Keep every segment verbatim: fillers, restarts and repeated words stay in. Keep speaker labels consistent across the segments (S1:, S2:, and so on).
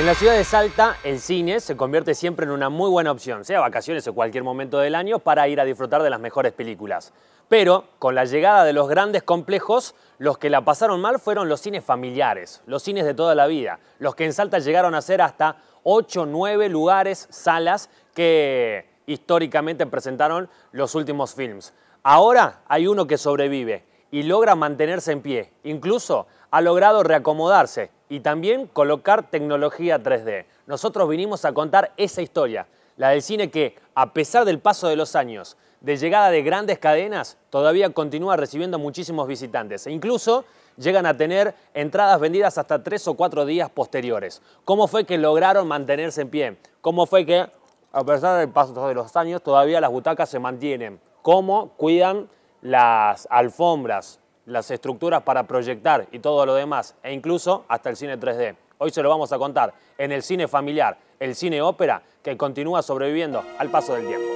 S1: la ciudad de Salta, el cine se convierte siempre en una muy buena opción, sea vacaciones o cualquier momento del año, para ir a disfrutar de las mejores películas. Pero, con la llegada de los grandes complejos, los que la pasaron mal fueron los cines familiares, los cines de toda la vida, los que en Salta llegaron a ser hasta ocho, nueve lugares, salas, que históricamente presentaron los últimos films. Ahora hay uno que sobrevive y logra mantenerse en pie, incluso ha logrado reacomodarse y también colocar tecnología tres D. Nosotros vinimos a contar esa historia, la del cine que, a pesar del paso de los años, de llegada de grandes cadenas, todavía continúa recibiendo muchísimos visitantes e incluso llegan a tener entradas vendidas hasta tres o cuatro días posteriores. ¿Cómo fue que lograron mantenerse en pie? ¿Cómo fue que, a pesar del paso de los años, todavía las butacas se mantienen? ¿Cómo cuidan las alfombras, las estructuras para proyectar y todo lo demás, e incluso hasta el cine tres D? Hoy se lo vamos a contar en el cine familiar, el cine ópera, que continúa sobreviviendo al paso del tiempo.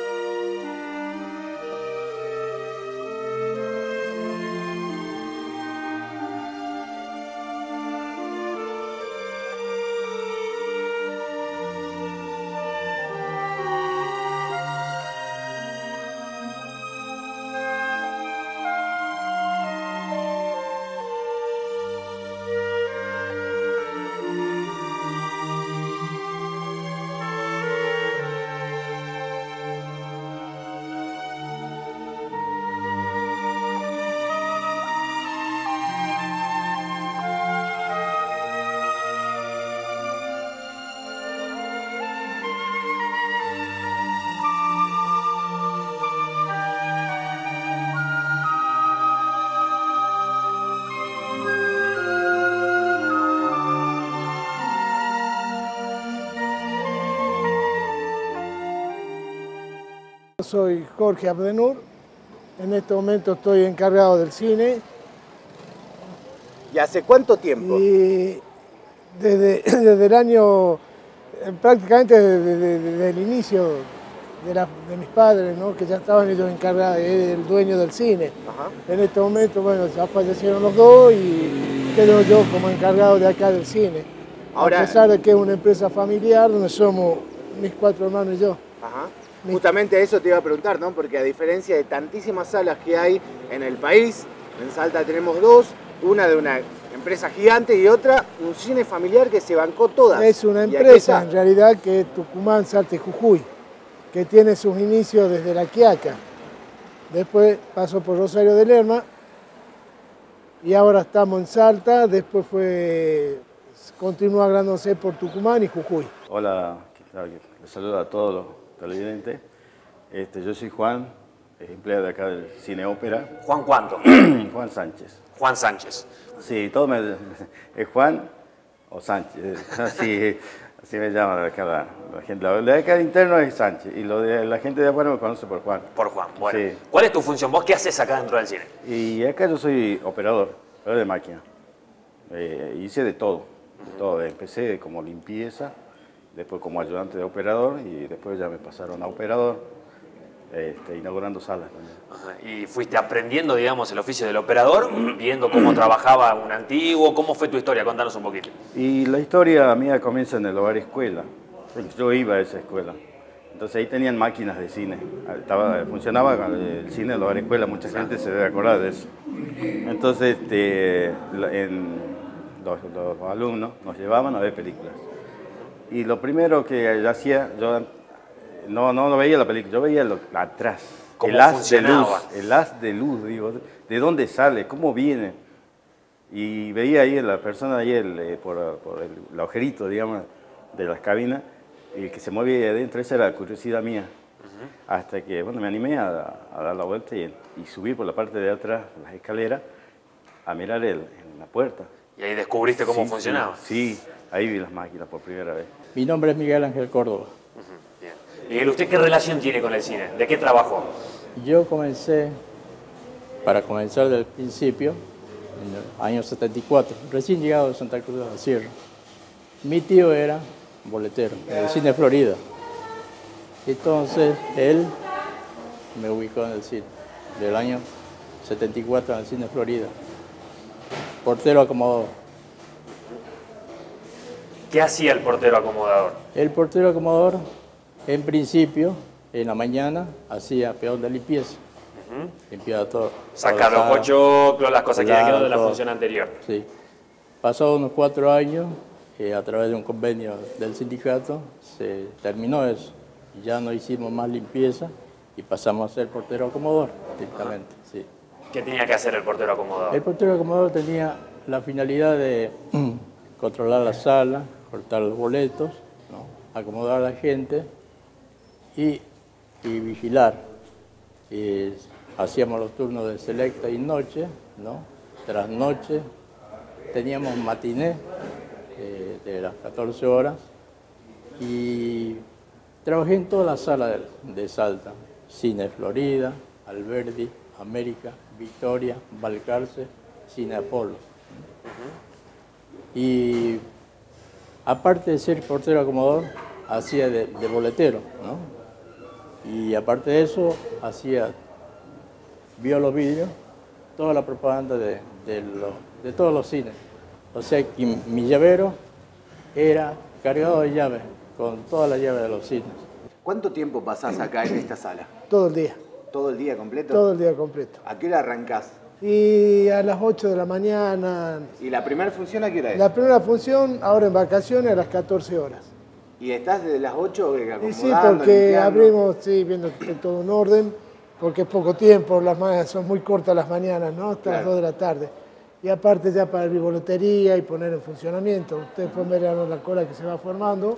S2: Soy Jorge Abdenur, en este momento estoy encargado del cine.
S3: ¿Y hace cuánto tiempo?
S2: Y desde, desde el año, prácticamente desde, desde, desde el inicio de, la, de mis padres, ¿no? Que ya estaban ellos encargados, el dueño del cine.
S3: Ajá.
S2: En este momento, bueno, ya fallecieron los dos y quedo yo como encargado de acá del cine. Ahora, a pesar de que es una empresa familiar donde somos mis cuatro hermanos y yo.
S3: Ajá. Justamente eso te iba a preguntar, ¿no? Porque a diferencia de tantísimas salas que hay en el país, en Salta tenemos dos, una de una empresa gigante y otra un cine familiar que se bancó todas.
S2: Es una empresa en realidad que es Tucumán, Salta y Jujuy, que tiene sus inicios desde La Quiaca, después pasó por Rosario de Lerma y ahora estamos en Salta, después fue, continuó agrandándose por Tucumán y Jujuy.
S4: Hola, les saludo a todos los televidentes. Este, yo soy Juan, empleado de acá del Cine Ópera.
S1: ¿Juan cuánto?
S4: Juan Sánchez.
S1: Juan Sánchez.
S4: Sí, todo me, es Juan o Sánchez, así, así me llaman acá la, la gente. Lo de acá de interno es Sánchez y lo de la gente de afuera me conoce por Juan.
S1: Por Juan, bueno.
S4: Sí.
S1: ¿Cuál es tu función? ¿Vos qué haces acá dentro del cine?
S4: Y acá yo soy operador, operador de máquina. Eh, hice de todo, de todo. Empecé como limpieza, después como ayudante de operador y después ya me pasaron a operador, este, inaugurando salas también.
S1: Ajá. Y fuiste aprendiendo, digamos, el oficio del operador, viendo cómo trabajaba un antiguo. ¿Cómo fue tu historia? Contanos un poquito.
S4: Y la historia mía comienza en el hogar escuela. Yo iba a esa escuela. Entonces ahí tenían máquinas de cine. Estaba, funcionaba el cine del hogar escuela, mucha gente se debe acordar de eso. Entonces este, en, los, los alumnos nos llevaban a ver películas. Y lo primero que yo hacía, yo no, no, no veía la película, yo veía lo, atrás.
S1: ¿Cómo
S4: el haz
S1: funcionaba?
S4: de luz, el haz de luz, digo, de dónde sale, cómo viene. Y veía ahí la persona ahí el, eh, por, por el, el agujerito, digamos, de las cabinas, y que se movía ahí adentro, esa era la curiosidad mía. Uh-huh. Hasta que, bueno, me animé a, a dar la vuelta y, y subí por la parte de atrás, las escaleras, a mirar el, en la puerta.
S1: ¿Y ahí descubriste cómo
S4: sí,
S1: funcionaba?
S4: Sí, sí, ahí vi las máquinas por primera vez.
S5: Mi nombre es Miguel Ángel Córdoba.
S1: Uh-huh. Bien. Miguel, ¿usted qué relación tiene con el cine? ¿De qué trabajó?
S5: Yo comencé, para comenzar del principio, en el año setenta y cuatro, recién llegado de Santa Cruz de la Sierra. Mi tío era boletero, en el Cine Florida. Entonces, él me ubicó en el cine, del año setenta y cuatro en el Cine Florida. Portero acomodado.
S1: ¿Qué hacía el portero acomodador?
S5: El portero acomodador, en principio, en la mañana, hacía peón de limpieza. Uh-huh. Limpiaba todo.
S1: Sacar los pochoclos, las cosas que había quedado de la función anterior.
S5: Sí. Pasados unos cuatro años, eh, a través de un convenio del sindicato, se terminó eso. Ya no hicimos más limpieza y pasamos a ser portero acomodador, directamente. Uh-huh. Sí.
S1: ¿Qué tenía que hacer el portero acomodador?
S5: El portero acomodador tenía la finalidad de controlar la sala, cortar los boletos, ¿no? Acomodar a la gente y, y vigilar. Y hacíamos los turnos de selecta y noche, ¿no? Tras noche teníamos matiné eh, de las catorce horas y trabajé en toda la sala de, de Salta: Cine Florida, Alberdi, América, Victoria, Balcarce, Cine Apolo. Uh-huh. Y aparte de ser portero acomodador, hacía de, de boletero, ¿no? Y aparte de eso, hacía, vio los vídeos, toda la propaganda de, de, lo, de todos los cines. O sea que mi llavero era cargado de llaves, con todas las llaves de los cines.
S3: ¿Cuánto tiempo pasás acá en esta sala?
S2: Todo el día.
S3: ¿Todo el día completo?
S2: Todo el día completo.
S3: ¿A qué hora arrancás?
S2: Y a las ocho de la mañana.
S3: ¿Y la primera función a qué hora es?
S2: La primera función, ahora en vacaciones, a las catorce horas.
S3: ¿Y estás desde las ocho acomodando,
S2: y sí, porque
S3: limpiando?
S2: abrimos, sí, viendo que esté todo en orden, porque es poco tiempo, las mañanas son muy cortas las mañanas, ¿no? Hasta claro. las dos de la tarde. Y aparte ya para abrir boletería y poner en funcionamiento. Ustedes pueden ver la cola que se va formando.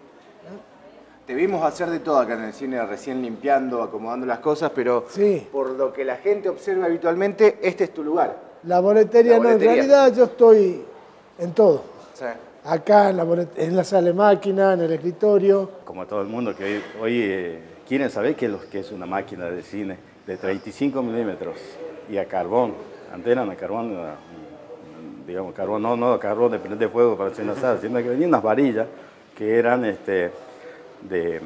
S3: Te vimos hacer de todo acá en el cine, recién limpiando, acomodando las cosas, pero sí. Por lo que la gente observa habitualmente, este es tu lugar.
S2: La boletería, la boletería. No, en realidad yo estoy en todo. Sí. Acá en la, en la sala de máquina, en el escritorio.
S4: Como todo el mundo que hoy, hoy eh, quieren saber qué es, lo, qué es una máquina de cine de treinta y cinco milímetros y a carbón. Antes eran a carbón, digamos, carbón, no, no carbón de prender fuego para hacer una sala, sino que venían unas varillas que eran este, de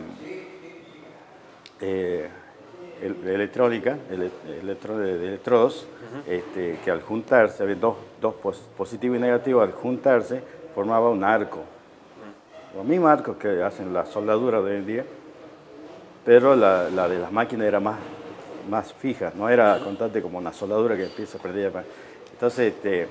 S4: eh, el, electrónica, el, electro, de electrodos, uh-huh. este, que al juntarse, había dos, dos positivo y negativo, al juntarse formaba un arco. Uh-huh. Los mismos arcos que hacen la soldadura de hoy en día, pero la, la de las máquinas era más, más fija, no era constante como una soldadura que empieza a prender. Entonces, este,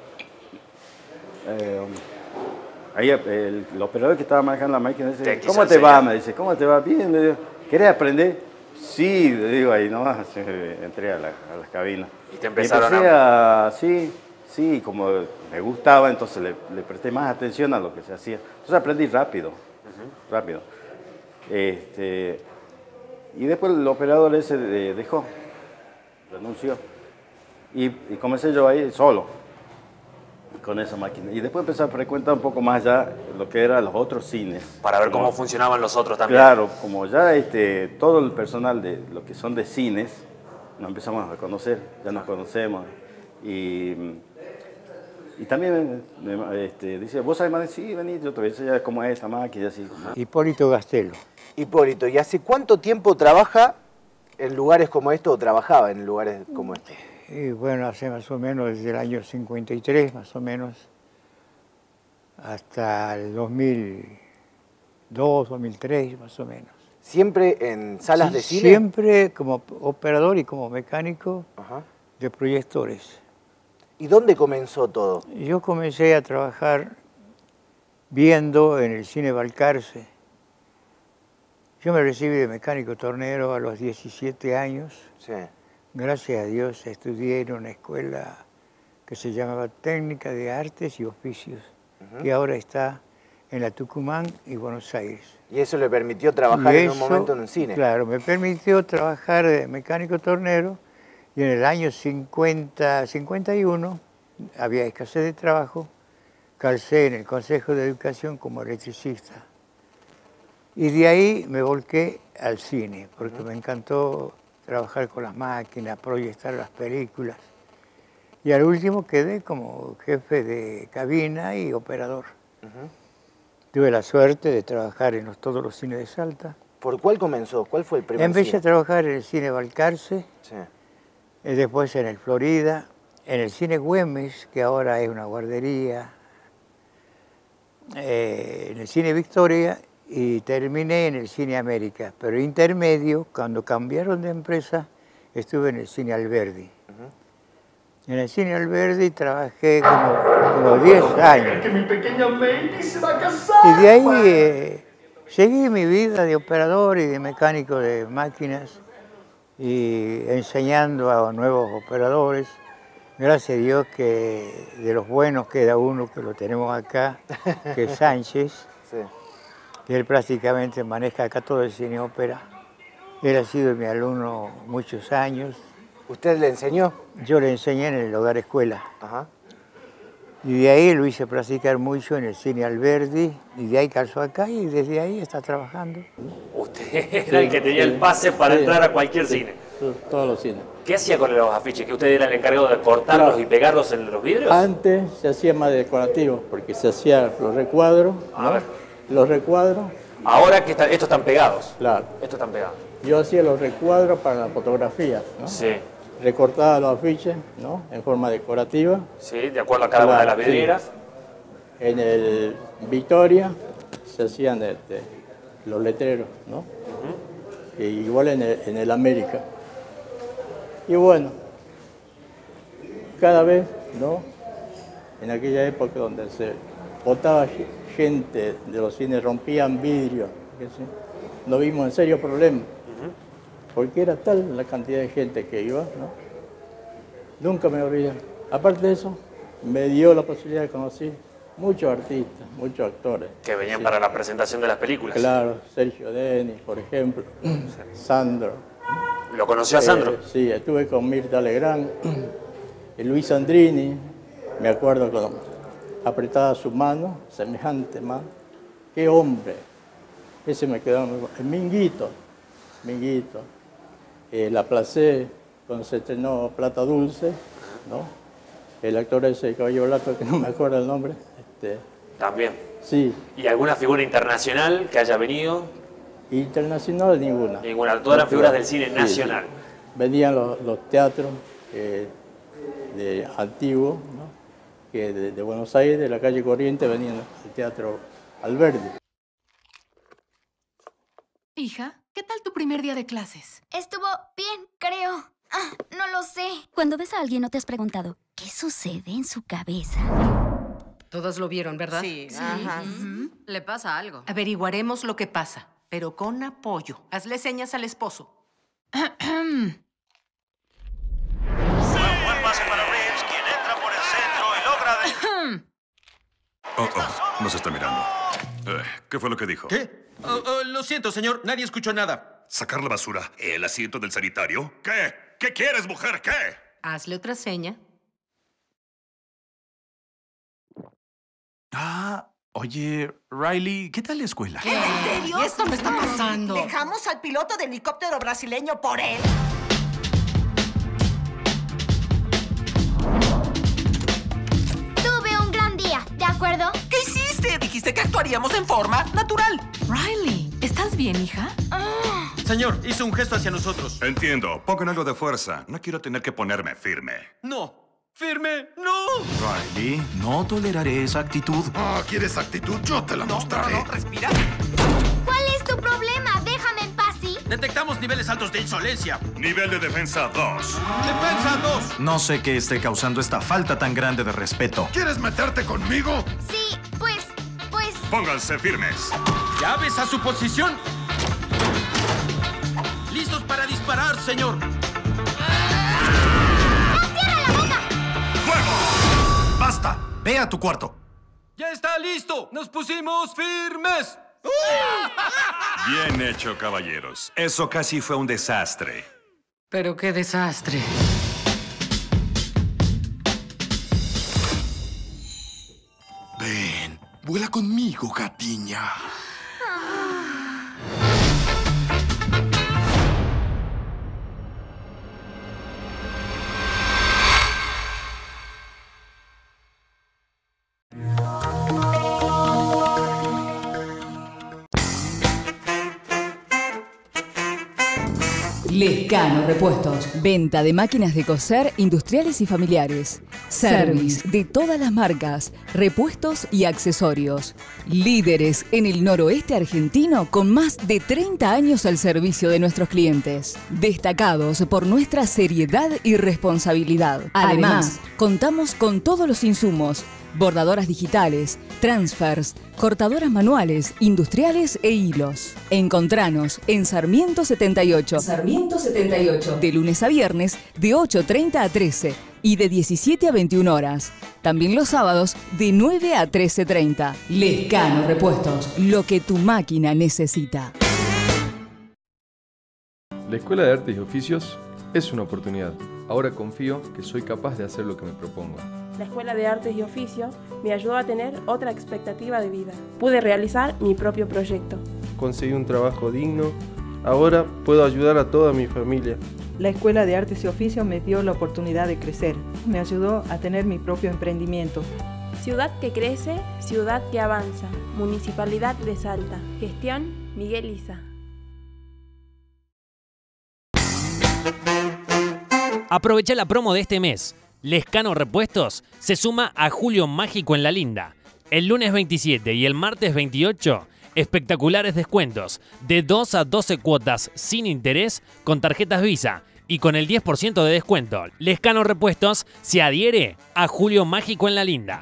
S4: eh, ahí el, el operador que estaba manejando la máquina dice, ¿cómo te va? Me dice, ¿cómo te va? Bien, le digo, ¿querés aprender? Sí, le digo, ahí nomás entré a la, a las cabinas.
S1: Y te empezaron
S4: y empecé a... a... Sí, sí, como me gustaba, entonces le, le presté más atención a lo que se hacía. Entonces aprendí rápido, uh-huh. rápido. Este, y después el operador ese dejó, renunció. Y, y comencé yo ahí solo, con esa máquina. Y después empecé a frecuentar un poco más ya lo que eran los otros cines.
S1: Para ver cómo
S4: ¿no?
S1: funcionaban los otros también.
S4: Claro, como ya este, todo el personal de lo que son de cines, nos empezamos a conocer, ya nos conocemos. Y, y también me, este, dice, ¿vos sabés más? Sí, vení, yo te voy a enseñar cómo es esta máquina. Así.
S6: Hipólito Gastelo.
S3: Hipólito, ¿y hace cuánto tiempo trabaja en lugares como estos o trabajaba en lugares como este?
S6: Y bueno, hace más o menos desde el año cincuenta y tres, más o menos, hasta el dos mil dos, dos mil tres, más o menos.
S3: ¿Siempre en salas sí, de cine?
S6: Siempre como operador y como mecánico Ajá. de proyectores.
S3: ¿Y dónde comenzó todo?
S6: Yo comencé a trabajar viendo en el cine Balcarce. Yo me recibí de mecánico tornero a los diecisiete años. Sí. Gracias a Dios estudié en una escuela que se llamaba Técnica de Artes y Oficios, uh-huh. que ahora está en la Tucumán y Buenos Aires.
S3: ¿Y eso le permitió trabajar en un momento en un cine?
S6: Claro, me permitió trabajar de mecánico tornero y en el año cincuenta, cincuenta y uno había escasez de trabajo, calcé en el Consejo de Educación como electricista. Y de ahí me volqué al cine, porque uh-huh. me encantó trabajar con las máquinas, proyectar las películas. Y al último quedé como jefe de cabina y operador. Uh-huh. Tuve la suerte de trabajar en los, todos los cines de Salta.
S3: ¿Por cuál comenzó? ¿Cuál fue el primer
S6: Empecé
S3: cine?
S6: a trabajar en el cine Balcarce, sí. después en el Florida, en el cine Güemes, que ahora es una guardería. eh, en el Cine Victoria y terminé en el Cine América. Pero intermedio, cuando cambiaron de empresa, estuve en el Cine Alberdi. En el Cine Alberdi trabajé como, como diez años.
S7: Que mi pequeña baby se va a casar.
S6: Y de ahí eh, seguí mi vida de operador y de mecánico de máquinas y enseñando a nuevos operadores. Gracias a Dios que de los buenos queda uno que lo tenemos acá, que es Sánchez,
S3: Sí.
S6: que él prácticamente maneja acá todo el cine ópera. Él ha sido mi alumno muchos años.
S3: ¿Usted le enseñó?
S6: Yo le enseñé en el hogar escuela.
S3: Ajá.
S6: Y de ahí lo hice practicar mucho en el Cine Alberdi, y de ahí calzó acá y desde ahí está trabajando.
S1: Usted era el que tenía el pase para
S5: Sí,
S1: entrar a cualquier
S5: sí,
S1: cine.
S5: to- Todos los cines.
S1: ¿Qué hacía con los afiches? ¿Que usted era el encargado de cortarlos
S5: Claro.
S1: y pegarlos en los vidrios?
S5: Antes se hacía más decorativo, porque se hacían los recuadros,
S1: A
S5: ¿no?
S1: ver.
S5: Los recuadros,
S1: Ahora que están, estos están pegados.
S5: claro.
S1: Estos están pegados.
S5: Yo hacía los recuadros para la fotografía, ¿no?
S1: Sí,
S5: Recortaba los afiches, ¿no? En forma decorativa.
S1: sí, de acuerdo a cada una de las
S5: Claro, sí.
S1: vidrieras.
S5: En el Victoria se hacían este, los letreros, ¿no? E igual en el, en el América. Y bueno, cada vez, ¿no? En aquella época donde se botaba ge- gente de los cines, rompían vidrios, qué sé, no vimos en serio problema. Porque era tal la cantidad de gente que iba, ¿no? Nunca me olvidé. Aparte de eso, me dio la posibilidad de conocer muchos artistas, muchos actores.
S1: Que venían
S5: Sí.
S1: para la presentación de las películas.
S5: Claro, Sergio Denis, por ejemplo, Sandro.
S1: ¿Lo conoció a Sandro?
S5: Eh, sí, estuve con Mirta Legrand, y Luis Sandrini, me acuerdo cuando apretaba su mano, semejante mano. ¡Qué hombre! Ese me quedó muy bueno. El Minguito, Minguito. Eh, la Placé, cuando se estrenó Plata Dulce, ¿no? El actor ese de Caballo Blanco, que no me acuerdo el nombre. Este,
S1: También.
S5: sí,
S1: ¿Y alguna figura internacional que haya venido?
S5: internacional ninguna.
S1: Ninguna, todas eran figuras del cine
S5: Sí,
S1: nacional.
S5: sí. Venían los, los teatros eh, de antiguos, ¿no? Que de, de Buenos Aires, de la calle Corriente, venían al Teatro Alberdi.
S8: Hija, ¿qué tal tu primer día de clases?
S9: Estuvo bien, creo. Ah, no lo sé. Cuando ves a alguien no te has preguntado, ¿qué sucede en su cabeza?
S8: Todos lo vieron, ¿verdad?
S10: Sí, ajá.
S8: Ujú.
S10: Le pasa algo.
S8: Averiguaremos lo que pasa, pero con apoyo. Hazle señas al esposo.
S11: Buen pase para Reeves, quien entra por el centro y logra de...
S12: Oh, oh, nos está mirando. Eh, ¿Qué fue lo que dijo?
S13: ¿Qué? Oh, oh, lo siento, señor. Nadie escuchó nada.
S12: ¿Sacar la basura? ¿El asiento del sanitario? ¿Qué? ¿Qué quieres, mujer? ¿Qué?
S8: Hazle otra seña.
S14: Ah, oye, Riley, ¿qué tal la escuela?
S10: ¿En serio?
S8: ¿Y esto me está pasando?
S10: ¿Dejamos al piloto de helicóptero brasileño por él?
S9: Tuve un gran día, ¿de acuerdo?
S13: ¿Qué hiciste? Dijiste que actuaríamos en forma natural.
S8: Riley, ¿estás bien, hija?
S13: Señor, hizo un gesto hacia nosotros.
S12: Entiendo. Pongan algo de fuerza. No quiero tener que ponerme firme.
S13: No. Firme, no.
S14: Riley, no toleraré esa actitud.
S12: Ah, ¿quieres actitud? Yo te la
S13: No, no, no, respira.
S9: ¿Cuál es tu problema? Déjame en paz, ¿sí?
S13: Detectamos niveles altos de insolencia.
S12: Nivel de defensa dos.
S13: Defensa dos.
S14: No sé qué esté causando esta falta tan grande de respeto.
S12: ¿Quieres meterte conmigo?
S9: Sí, pues, pues...
S12: Pónganse firmes.
S13: Llaves a su posición. Listos para disparar, señor.
S12: ¡Fuego! ¡Basta! Ve a tu cuarto.
S13: Ya está listo. Nos pusimos firmes.
S12: Bien hecho, caballeros. Eso casi fue un desastre.
S8: Pero qué desastre.
S12: Ven, vuela conmigo, gatiña.
S15: Lescano Repuestos. Venta de máquinas de coser industriales y familiares. Service de todas las marcas, repuestos y accesorios. Líderes en el noroeste argentino con más de treinta años al servicio de nuestros clientes. Destacados por nuestra seriedad y responsabilidad. Además, contamos con todos los insumos. Bordadoras digitales, transfers, cortadoras manuales, industriales e hilos. Encontranos en Sarmiento setenta y ocho. Sarmiento setenta y ocho. De lunes a viernes de ocho treinta a trece y de diecisiete a veintiuna horas. También los sábados de nueve a trece treinta. Lescano Repuestos. Lo que tu máquina necesita.
S16: La Escuela de Artes y Oficios es una oportunidad. Ahora confío que soy capaz de hacer lo que me propongo.
S17: La Escuela de Artes y Oficios me ayudó a tener otra expectativa de vida. Pude realizar mi propio proyecto.
S18: Conseguí un trabajo digno. Ahora puedo ayudar a toda mi familia.
S19: La Escuela de Artes y Oficios me dio la oportunidad de crecer. Me ayudó a tener mi propio emprendimiento.
S17: Ciudad que crece, ciudad que avanza. Municipalidad de Salta. Gestión Miguel Isa.
S1: Aprovecha la promo de este mes. Lescano Repuestos se suma a Julio Mágico en La Linda. El lunes veintisiete y el martes veintiocho, espectaculares descuentos de dos a doce cuotas sin interés con tarjetas Visa y con el diez por ciento de descuento. Lescano Repuestos se adhiere a Julio Mágico en La Linda.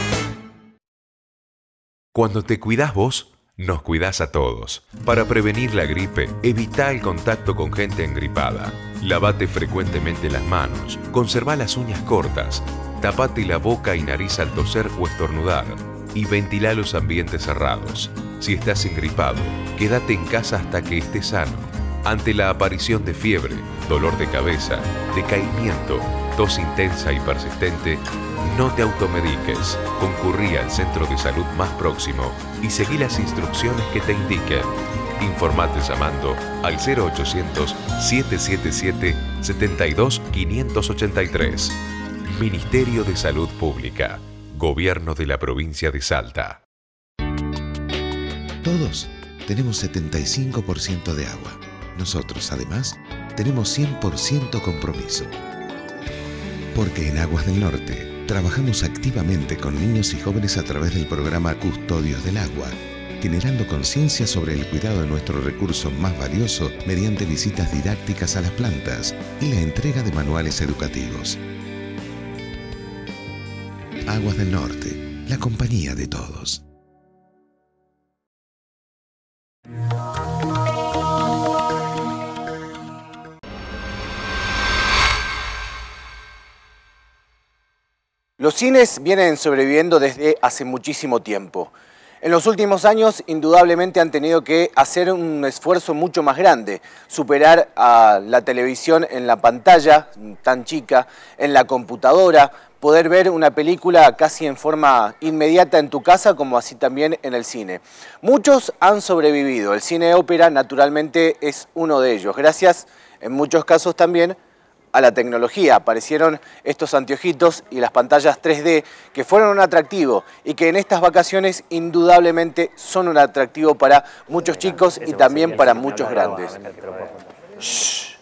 S20: Cuando te cuidás vos, nos cuidás a todos. Para prevenir la gripe, evita el contacto con gente engripada. Lavate frecuentemente las manos, conserva las uñas cortas, tapate la boca y nariz al toser o estornudar y ventila los ambientes cerrados. Si estás engripado, quédate en casa hasta que estés sano. Ante la aparición de fiebre, dolor de cabeza, decaimiento, tos intensa y persistente, no te automediques. Concurrí al centro de salud más próximo y seguí las instrucciones que te indiquen. Informate llamando al cero ochocientos, siete siete siete, siete dos cinco ocho tres. Ministerio de Salud Pública. Gobierno de la provincia de Salta.
S21: Todos tenemos setenta y cinco por ciento de agua. Nosotros, además, tenemos cien por ciento compromiso. Porque en Aguas del Norte trabajamos activamente con niños y jóvenes a través del programa Custodios del Agua, generando conciencia sobre el cuidado de nuestro recurso más valioso mediante visitas didácticas a las plantas y la entrega de manuales educativos. Aguas del Norte, la compañía de todos.
S3: Los cines vienen sobreviviendo desde hace muchísimo tiempo. En los últimos años, indudablemente han tenido que hacer un esfuerzo mucho más grande, superar a la televisión en la pantalla tan chica, en la computadora, poder ver una película casi en forma inmediata en tu casa, como así también en el cine. Muchos han sobrevivido, el cine ópera naturalmente es uno de ellos, gracias en muchos casos también a la tecnología. Aparecieron estos anteojitos y las pantallas tres D que fueron un atractivo y que en estas vacaciones indudablemente son un atractivo para muchos chicos y también para muchos grandes. Shh.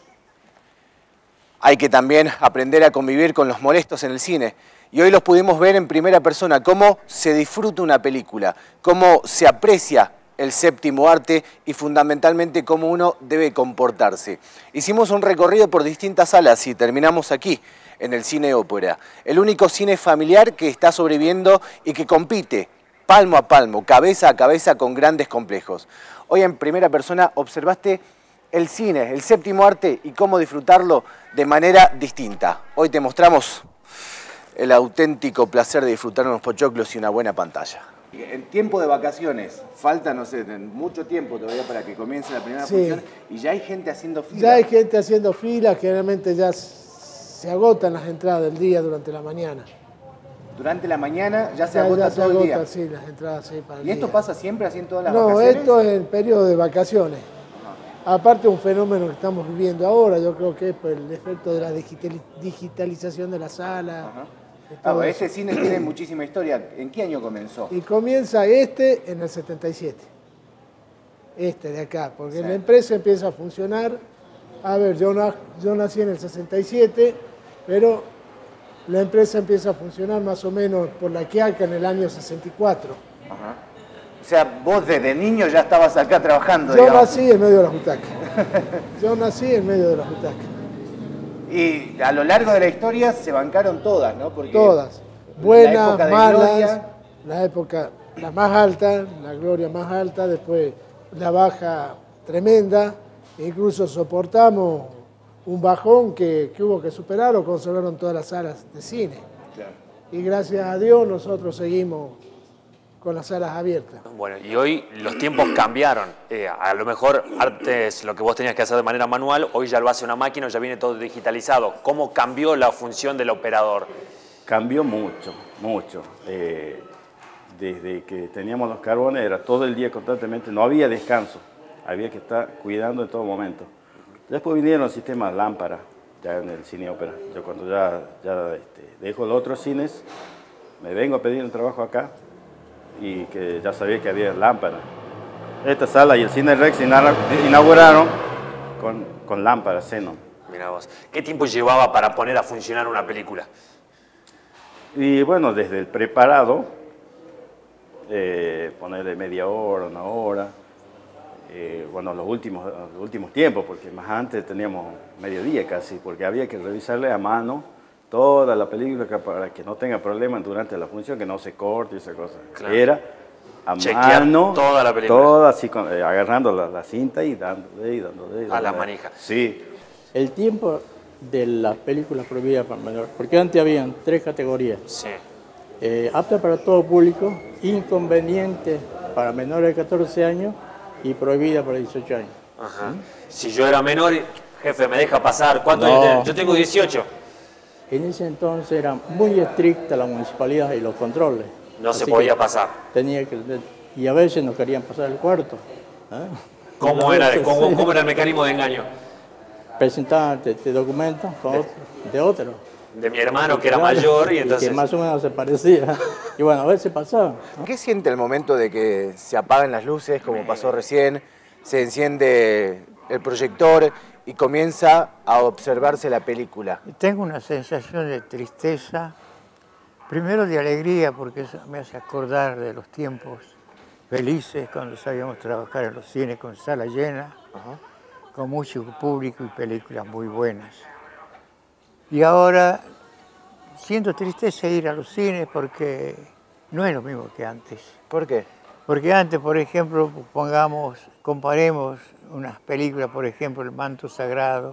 S3: Hay que también aprender a convivir con los molestos en el cine. Y hoy los pudimos ver en primera persona, cómo se disfruta una película, cómo se aprecia el séptimo arte y fundamentalmente cómo uno debe comportarse. Hicimos un recorrido por distintas salas y terminamos aquí, en el Cine Ópera, el único cine familiar que está sobreviviendo y que compite palmo a palmo, cabeza a cabeza con grandes complejos. Hoy en primera persona observaste el cine, el séptimo arte y cómo disfrutarlo de manera distinta. Hoy te mostramos el auténtico placer de disfrutar unos pochoclos y una buena pantalla. En tiempo de vacaciones, falta, no sé, mucho tiempo todavía para que comience la primera
S2: Sí.
S3: función y ya hay gente haciendo fila.
S2: Ya hay gente haciendo fila, generalmente ya se agotan las entradas del día durante la mañana.
S3: Durante la mañana ya se
S2: Ya-
S3: agota
S2: ya se
S3: todo el día.
S2: agota, sí, las entradas, sí, para el
S3: ¿Y esto
S2: día.
S3: pasa siempre así en todas las
S2: No,
S3: vacaciones?
S2: esto es el periodo de vacaciones. Aparte un fenómeno que estamos viviendo ahora, yo creo que es por el efecto de la digitali- digitalización de la sala. de todo
S3: Claro,
S2: eso.
S3: este cine tiene muchísima historia. ¿En qué año comenzó?
S2: Y comienza este en el setenta y siete. Este de acá, porque
S3: Sí.
S2: la empresa empieza a funcionar A ver, yo, na- yo nací en el sesenta y siete, pero la empresa empieza a funcionar más o menos por la Quiaca en el año sesenta y cuatro.
S3: Ajá. O sea, vos desde niño ya estabas acá trabajando,
S2: Yo
S3: digamos.
S2: nací en medio de las butacas. Yo nací en medio de las butacas.
S3: Y a lo largo de la historia se bancaron todas, ¿no? Porque
S2: Todas.
S3: la
S2: Buenas,
S3: época de
S2: malas,
S3: gloria-
S2: la época, la más alta, la gloria más alta, después la baja tremenda. Incluso soportamos un bajón que, que hubo que superar o conservaron todas las salas de cine.
S3: Claro.
S2: Y gracias a Dios nosotros seguimos con las salas abiertas.
S1: Bueno, y hoy los tiempos cambiaron. Eh, a lo mejor antes lo que vos tenías que hacer de manera manual, hoy ya lo hace una máquina, ya viene todo digitalizado. ¿Cómo cambió la función del operador?
S4: Cambió mucho, mucho. Eh, desde que teníamos los carbones era todo el día constantemente, no había descanso, había que estar cuidando en todo momento. Después vinieron los sistemas lámpara, ya en el cine ópera. Yo cuando ya, ya este, dejo los otros cines, me vengo a pedir un trabajo acá y que ya sabía que había lámpara. Esta sala y el Cine Rex inauguraron con, con lámpara, Xenon.
S1: Mirá vos, ¿qué tiempo llevaba para poner a funcionar una película?
S4: Y bueno, desde el preparado, eh, ponerle media hora, una hora, eh, bueno, los últimos, los últimos tiempos, porque más antes teníamos mediodía casi, porque había que revisarle a mano toda la película para que no tenga problemas durante la función, que no se corte y esa cosa.
S1: Claro.
S4: Era a
S1: Chequear
S4: mano,
S1: toda la película.
S4: toda así, con, eh, agarrando la, la cinta y dándole y dándole. y
S1: A la
S4: dándole.
S1: manija.
S4: Sí.
S5: El tiempo de las películas prohibidas para menores, porque antes habían tres categorías.
S1: Sí.
S5: Eh, apta para todo público, inconveniente para menores de catorce años y prohibida para dieciocho años.
S1: Ajá. Si yo era menor, jefe, me deja pasar. ¿Cuántos
S5: No.
S1: años tenés? Yo tengo dieciocho.
S5: En ese entonces era muy estricta la municipalidad y los controles.
S1: No se
S5: Así
S1: podía
S5: que
S1: pasar.
S5: Tenía que, y a veces no querían pasar el cuarto. ¿eh?
S1: ¿Cómo
S5: A
S1: era,
S5: veces,
S1: cómo,
S5: sí.
S1: cómo era el mecanismo de engaño?
S5: Presentaban te, te documentos con otro- de otro.
S1: De mi hermano, que era
S5: Claro,
S1: mayor, y entonces...
S5: que más o menos se parecía. Y bueno, a veces pasaba. ¿no?
S3: ¿Qué siente el momento de que se apagan las luces, como pasó recién, se enciende el proyector y comienza a observarse la película?
S6: Tengo una sensación de tristeza, primero de alegría, porque eso me hace acordar de los tiempos felices cuando sabíamos trabajar en los cines con sala llena,
S3: Ajá.
S6: con mucho público y películas muy buenas. Y ahora siento tristeza ir a los cines porque no es lo mismo que antes.
S3: ¿Por qué?
S6: Porque antes, por ejemplo, pongamos, comparemos unas películas, por ejemplo, El Manto Sagrado,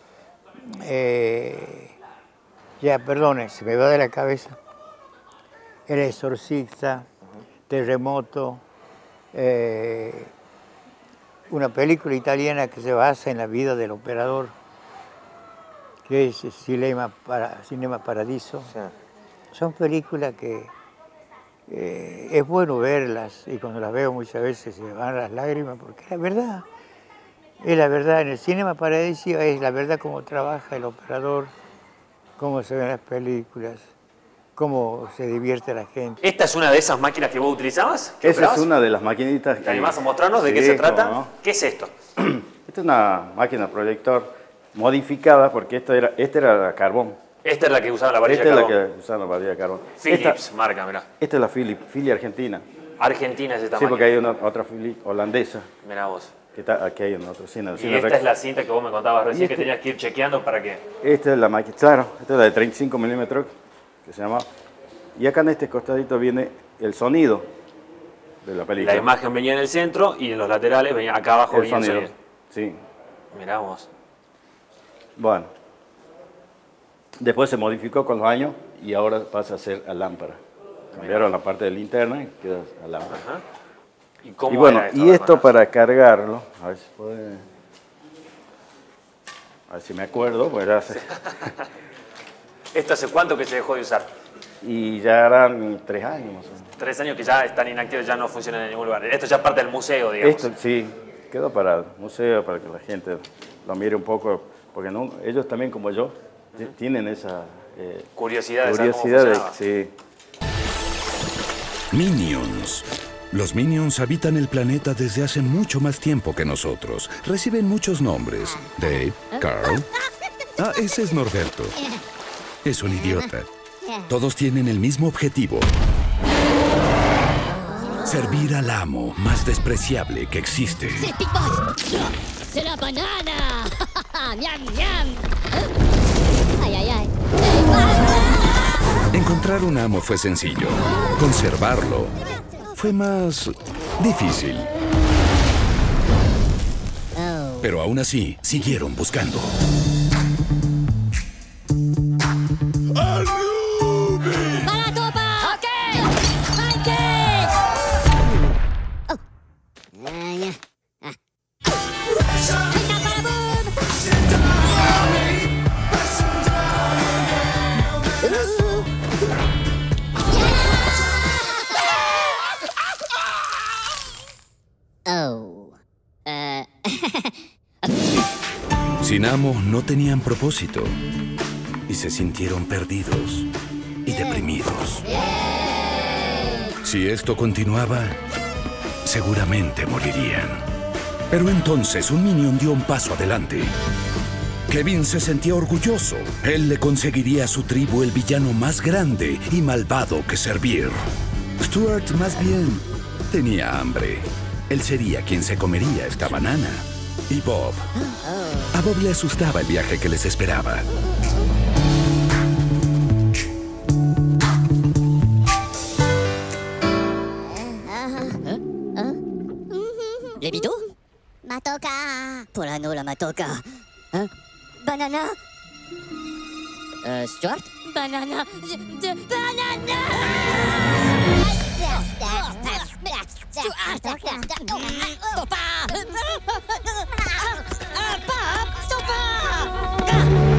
S6: eh, ya, perdone, se me va de la cabeza, El Exorcista, Terremoto, eh, una película italiana que se basa en la vida del operador, que es Cinema, para, Cinema Paradiso.
S3: Sí.
S6: Son películas que eh, es bueno verlas, y cuando las veo muchas veces se me van las lágrimas, porque es la verdad. Es la verdad, en el Cinema Paradiso es la verdad cómo trabaja el operador, cómo se ven las películas, cómo se divierte la gente.
S1: ¿Esta es una de esas máquinas que vos utilizabas? ¿Que
S4: Esa
S1: operabas?
S4: es una de las maquinitas.
S1: ¿Te animás a mostrarnos de qué
S4: Sí,
S1: se trata?
S4: cómo no.
S1: ¿Qué es esto?
S4: Esta es una máquina proyector modificada porque esta era, esta era la carbón.
S1: Esta es la que usaba la varilla
S4: Esta
S1: de
S4: es
S1: carbón.
S4: la que usaba la varilla de carbón.
S1: Philips,
S4: esta,
S1: marca, mirá.
S4: Esta es la Philips, Philips Argentina.
S1: Argentina es esta
S4: Sí,
S1: máquina.
S4: porque hay una, otra Philips holandesa.
S1: Mirá vos.
S4: Que está, aquí hay en otro cine. el
S1: Y
S4: cine
S1: esta
S4: Rex.
S1: es la cinta que vos me contabas recién,
S4: Y
S1: que
S4: este-
S1: tenías que ir chequeando para que...
S4: Esta es la máquina, claro, esta es la de treinta y cinco milímetros, que se llama. Y acá en este costadito viene el sonido de la película.
S1: La imagen venía en el centro y en los laterales venía acá abajo
S4: El
S1: venía el
S4: sonido.
S1: sonido.
S4: Sí.
S1: Mirá vos.
S4: Bueno. Después se modificó con los años y ahora pasa a ser a lámpara. Cambiaron la parte de linterna y queda a lámpara.
S1: Ajá. ¿Y cómo
S4: Y bueno,
S1: era esto?
S4: y esto para cargarlo, a ver si puede. A ver si me acuerdo, pues era hace-
S1: ¿Esto hace cuánto que se dejó de usar?
S4: y ya eran tres años más o menos.
S1: Tres años que ya están inactivos, ya no funcionan en ningún lugar. Esto ya es parte del museo, digamos.
S4: Esto sí, quedó para el museo, para que la gente lo mire un poco, porque no, ellos también como yo t- tienen esa eh,
S1: Curiosidad de saber cómo
S4: curiosidad de,
S1: funcionaba.
S4: sí.
S14: Minions.
S7: Los Minions habitan el planeta desde hace mucho más tiempo que nosotros. Reciben muchos nombres. Dave, Carl... Ah, ese es Norberto. Es un idiota. Todos tienen el mismo objetivo. Servir al amo más despreciable que existe.
S22: ¡C'est Big Boss! ¡C'est la banana! ¡Miam, miam! ¡Ay, ay, ay!
S7: Encontrar un amo fue sencillo. Conservarlo fue más difícil. Pero aún así, siguieron buscando. Sin amo no tenían propósito y se sintieron perdidos y deprimidos. Si esto continuaba, seguramente morirían. Pero entonces un Minion dio un paso adelante. Kevin se sentía orgulloso. Él le conseguiría a su tribu el villano más grande y malvado que servir. Stuart más bien tenía hambre. Él sería quien se comería esta banana. Y Bob. A Bob le asustaba el viaje que les esperaba.
S22: Les bidous? Matoka! Polano la Matoka. Hein? Banana? Euh, Stuart? Banana! Je, je, banana! Stuart! Stop pas! Pop! Stop pas!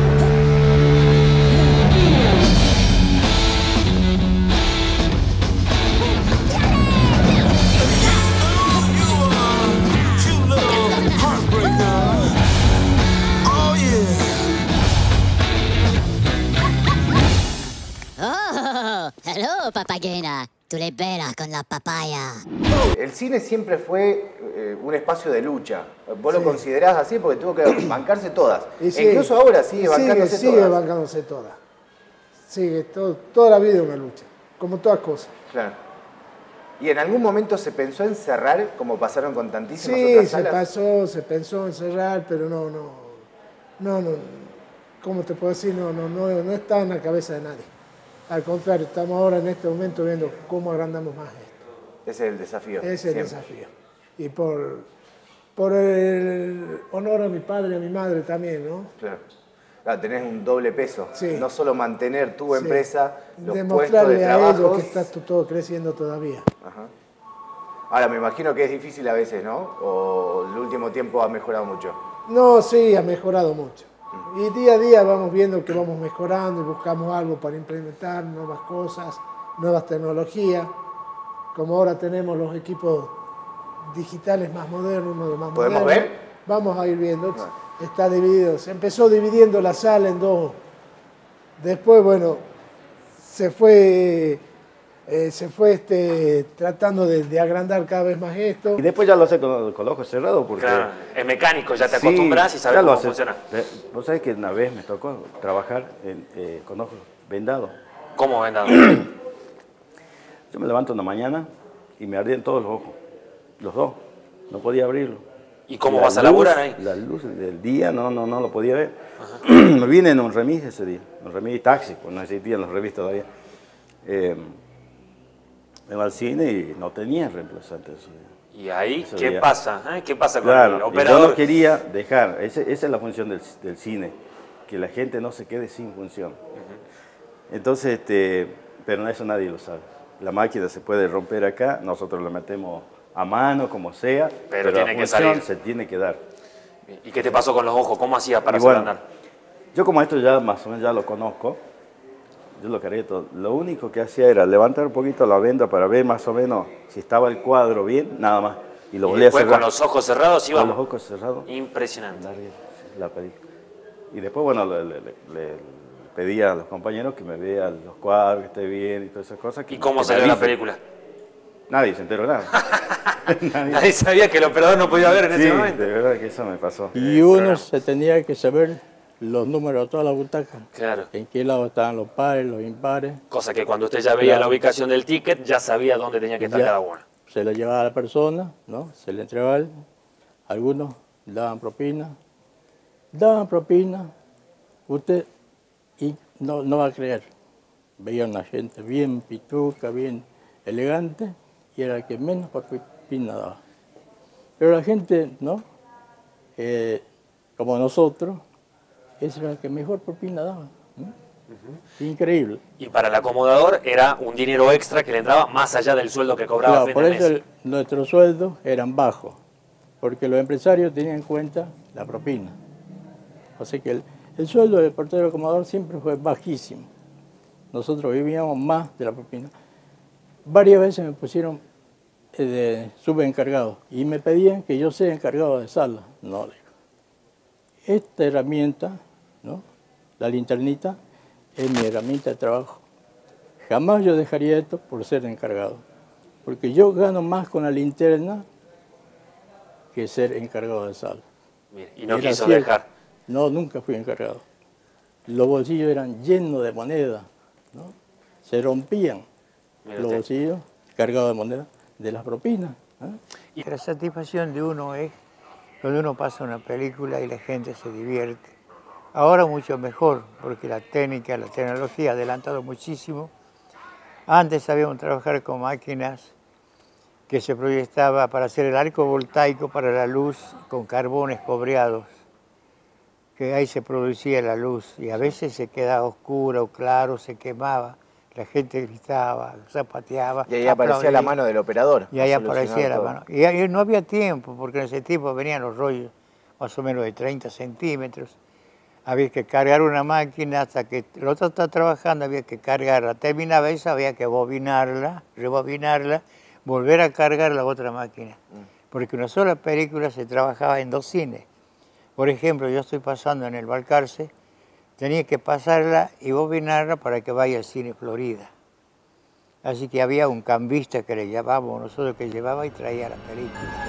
S22: Oh, hello, papagena. Tú le veras con la papaya.
S3: El cine siempre fue eh, un espacio de lucha. ¿Vos sí. lo considerás así? Porque tuvo que bancarse todas.
S2: Y sí,
S3: e incluso ahora sigue bancándose
S2: sigue,
S3: todas.
S2: Sigue bancándose todas. Sigue todo, toda la vida una lucha, como todas cosas.
S3: Claro. ¿Y en algún momento se pensó en cerrar, como pasaron con tantísimas
S2: sí,
S3: otras
S2: salas?
S3: salas?
S2: Sí, se pasó, se pensó en cerrar, pero no, no, no, no, ¿cómo te puedo decir? No, no, no, no está en la cabeza de nadie. Al contrario, estamos ahora en este momento viendo cómo agrandamos más esto.
S3: Ese es el desafío.
S2: Ese es
S3: siempre.
S2: el desafío. Y por, por el honor a mi padre y a mi madre también, ¿no?
S3: Claro. Claro, tenés un doble peso.
S2: Sí.
S3: No solo mantener tu
S2: sí.
S3: empresa, los
S2: demostrarle
S3: puestos de
S2: a
S3: trabajo.
S2: ellos que está todo creciendo todavía.
S3: Ajá. Ahora, me imagino que es difícil a veces, ¿no? O el último tiempo ha mejorado mucho.
S2: No, sí, ha mejorado mucho. Y día a día vamos viendo que vamos mejorando y buscamos algo para implementar, nuevas cosas, nuevas tecnologías. Como ahora tenemos los equipos digitales más modernos, uno de los más
S3: ¿Podemos
S2: modernos.
S3: ver?
S2: Vamos a ir viendo. Está dividido. Se empezó dividiendo la sala en dos. Después, bueno, se fue, eh, se fue este, tratando de, de agrandar cada vez más esto.
S4: Y después ya lo hace con, con los ojos cerrados porque...
S1: Claro, es mecánico, ya te
S4: sí,
S1: acostumbras y sabes
S4: cómo
S1: hace. funciona.
S4: Vos sabés que una vez me tocó trabajar en, eh, con ojos vendados.
S1: ¿Cómo vendado?
S4: Yo me levanto en la mañana y me ardían todos los ojos, los dos, no podía abrirlo.
S1: ¿Y cómo
S4: la
S1: vas a
S4: luz,
S1: laburar ahí?
S4: La luz del día no, no, no lo podía ver. Me vine en un remis ese día, un remis taxi, pues no existían los remis todavía. Eh, me iba al cine y no tenía reemplazante ese día.
S1: ¿Y ahí
S4: ese
S1: qué
S4: día.
S1: pasa? ¿Eh? ¿Qué pasa con
S4: claro,
S1: el
S4: y
S1: operador?
S4: yo no quería dejar, ese, esa es la función del, del cine, que la gente no se quede sin función. Uh-huh. Entonces, este, pero eso nadie lo sabe. La máquina se puede romper acá, nosotros la metemos a mano, como sea,
S1: pero,
S4: pero
S1: tiene
S4: la
S1: que
S4: función
S1: salir.
S4: se tiene que dar.
S1: ¿Y qué te pasó con los ojos? ¿Cómo hacías para
S4: Y bueno,
S1: hacerlo andar?
S4: Yo como esto ya más o menos ya lo conozco, yo lo cargué todo. Lo único que hacía era levantar un poquito la venda para ver más o menos si estaba el cuadro bien, nada más. Y lo
S1: y
S4: volví a
S1: después
S4: cerrar.
S1: con los ojos cerrados íbamos.
S4: Con los ojos cerrados.
S1: Impresionante.
S4: La pedí. Y después, bueno, le, le, le, le pedí a los compañeros que me vean los cuadros, que esté bien y todas esas cosas. Que,
S1: ¿Y cómo
S4: que
S1: salió la película?
S4: nadie se enteró nada.
S1: nadie... nadie sabía que el operador no podía ver en
S4: sí,
S1: ese momento.
S4: De verdad que eso me pasó.
S5: Y uno programa. se tenía que saber los números de todas las butacas.
S1: Claro.
S5: En qué lado estaban los pares, los impares.
S1: Cosa que cuando usted ya veía claro. la ubicación del ticket, ya sabía dónde tenía que estar ya cada uno.
S5: Se le llevaba a la persona, ¿no? Se le entregaba, el... algunos daban propina, daban propina, usted y no, no va a creer. Veía una gente bien pituca, bien elegante, y era el que menos propina daba. Pero la gente, ¿no? Eh, como nosotros, ese era el que mejor propina daba. ¿no? Uh-huh. Increíble.
S1: Y para el acomodador era un dinero extra que le entraba más allá del sueldo que cobraba.
S5: Claro, por eso el, nuestros sueldos eran bajos, porque los empresarios tenían en cuenta la propina. Así que el, el sueldo del portero acomodador siempre fue bajísimo. Nosotros vivíamos más de la propina. Varias veces me pusieron eh, de subencargado y me pedían que yo sea encargado de sala. No, le digo. Esta herramienta, ¿no? La linternita, es mi herramienta de trabajo. Jamás yo dejaría esto por ser encargado. Porque yo gano más con la linterna que ser encargado de sala.
S1: Mire, y no Era quiso cierto. dejar.
S5: No, nunca fui encargado. Los bolsillos eran llenos de moneda, ¿no? Se rompían Mira los usted. bolsillos cargados de moneda de las propinas. ¿eh?
S6: Y la satisfacción de uno es cuando uno pasa una película y la gente se divierte. Ahora mucho mejor, porque la técnica, la tecnología ha adelantado muchísimo. Antes sabíamos trabajar con máquinas que se proyectaba para hacer el arco voltaico para la luz con carbones pobreados, que ahí se producía la luz y a veces se quedaba oscuro o claro, se quemaba, la gente gritaba, zapateaba.
S3: Y ahí aparecía aplaudía. la mano del operador.
S6: Y ahí aparecía la todo. mano. Y ahí no había tiempo, porque en ese tiempo venían los rollos más o menos de treinta centímetros. Había que cargar una máquina hasta que el otro está trabajando, había que cargarla. Terminaba esa, había que bobinarla, rebobinarla, volver a cargar la otra máquina. Porque una sola película se trabajaba en dos cines. Por ejemplo, yo estoy pasando en el Balcarce, tenía que pasarla y bobinarla para que vaya al cine Florida. Así que había un cambista que le llamábamos nosotros, que llevaba y traía la película.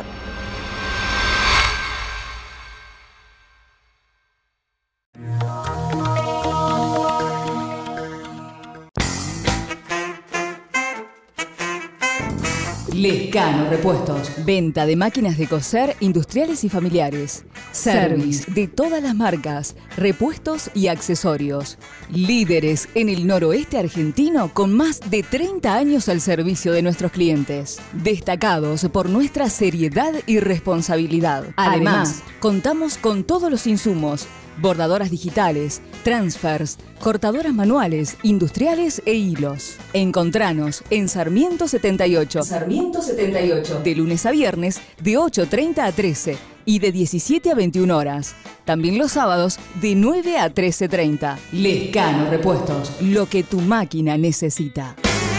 S15: Lescano Repuestos. Venta de máquinas de coser industriales y familiares. Service de todas las marcas, repuestos y accesorios. Líderes en el noroeste argentino con más de treinta años al servicio de nuestros clientes. Destacados por nuestra seriedad y responsabilidad. Además, contamos con todos los insumos. Bordadoras digitales, transfers, cortadoras manuales, industriales e hilos. Encontranos en Sarmiento setenta y ocho. Sarmiento setenta y ocho. De lunes a viernes, de ocho treinta a trece y de diecisiete a veintiuna horas. También los sábados, de nueve a trece treinta. Lescano Repuestos, lo que tu máquina necesita.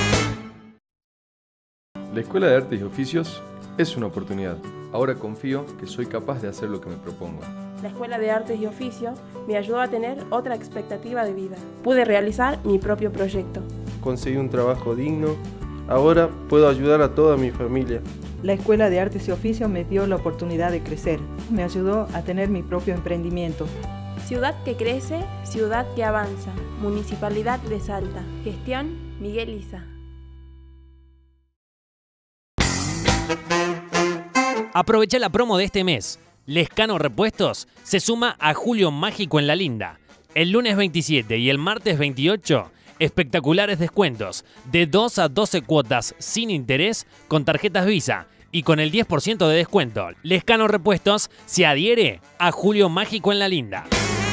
S16: La Escuela de Artes y Oficios es una oportunidad. Ahora confío que soy capaz de hacer lo que me proponga.
S17: La Escuela de Artes y Oficios me ayudó a tener otra expectativa de vida. Pude realizar mi propio proyecto.
S18: Conseguí un trabajo digno. Ahora puedo ayudar a toda mi familia.
S19: La Escuela de Artes y Oficios me dio la oportunidad de crecer. Me ayudó a tener mi propio emprendimiento.
S17: Ciudad que crece, ciudad que avanza. Municipalidad de Salta. Gestión Miguel Isa.
S1: Aprovecha la promo de este mes. Lescano Repuestos se suma a Julio Mágico en La Linda. El lunes veintisiete y el martes veintiocho, espectaculares descuentos de dos a doce cuotas sin interés con tarjetas Visa y con el diez por ciento de descuento. Lescano Repuestos se adhiere a Julio Mágico en La Linda.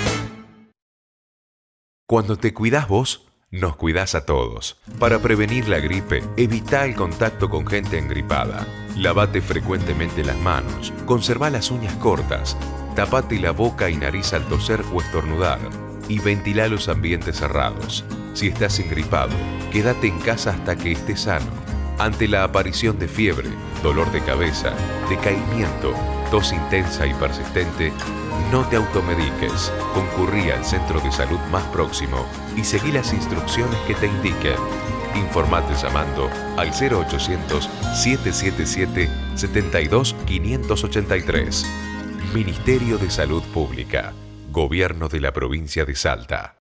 S20: Cuando te cuidás vos, nos cuidás a todos. Para prevenir la gripe, evita el contacto con gente engripada. Lavate frecuentemente las manos, conserva las uñas cortas, tapate la boca y nariz al toser o estornudar y ventila los ambientes cerrados. Si estás engripado, quédate en casa hasta que estés sano. Ante la aparición de fiebre, dolor de cabeza, decaimiento, tos intensa y persistente, no te automediques. Concurrí al centro de salud más próximo y seguí las instrucciones que te indiquen. Informate llamando al cero ochocientos, siete siete siete, siete dos cinco ocho tres. Ministerio de Salud Pública. Gobierno de la provincia de Salta.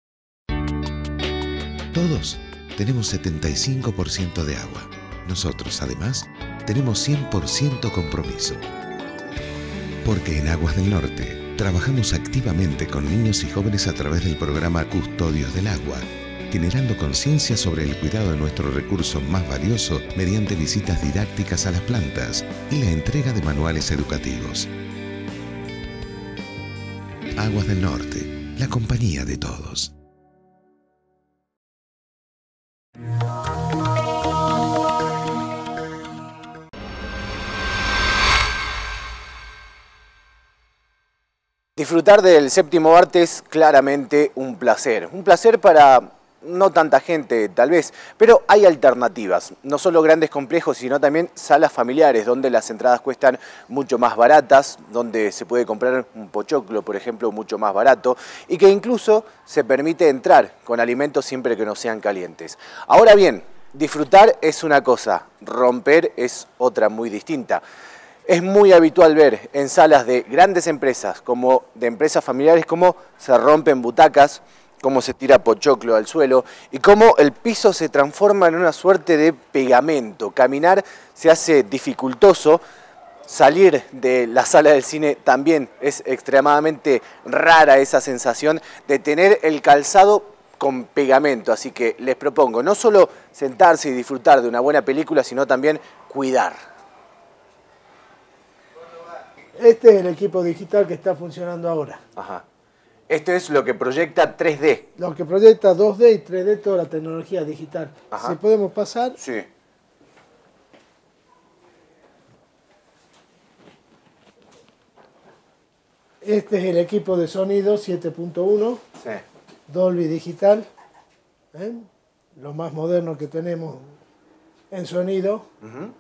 S21: Todos tenemos setenta y cinco por ciento de agua. Nosotros, además, tenemos cien por ciento compromiso. Porque en Aguas del Norte trabajamos activamente con niños y jóvenes a través del programa Custodios del Agua, generando conciencia sobre el cuidado de nuestro recurso más valioso mediante visitas didácticas a las plantas y la entrega de manuales educativos. Aguas del Norte, la compañía de todos.
S3: Disfrutar del séptimo arte es claramente un placer. Un placer para no tanta gente, tal vez, pero hay alternativas. No solo grandes complejos, sino también salas familiares, donde las entradas cuestan mucho más baratas, donde se puede comprar un pochoclo, por ejemplo, mucho más barato, y que incluso se permite entrar con alimentos siempre que no sean calientes. Ahora bien, disfrutar es una cosa, romper es otra muy distinta. Es muy habitual ver en salas de grandes empresas, como de empresas familiares, cómo se rompen butacas, cómo se tira pochoclo al suelo y cómo el piso se transforma en una suerte de pegamento. Caminar se hace dificultoso, salir de la sala del cine también es extremadamente rara esa sensación de tener el calzado con pegamento. Así que les propongo no solo sentarse y disfrutar de una buena película, sino también cuidar.
S2: Este es el equipo digital que está funcionando ahora.
S3: Ajá. Esto es lo que proyecta tres D.
S2: Lo que proyecta dos D y tres D, toda la tecnología digital.
S3: Ajá.
S2: Si podemos pasar.
S3: Sí.
S2: Este es el equipo de sonido siete punto uno.
S3: Sí.
S2: Dolby Digital. ¿Eh? Lo más moderno que tenemos en sonido.
S3: Uh-huh.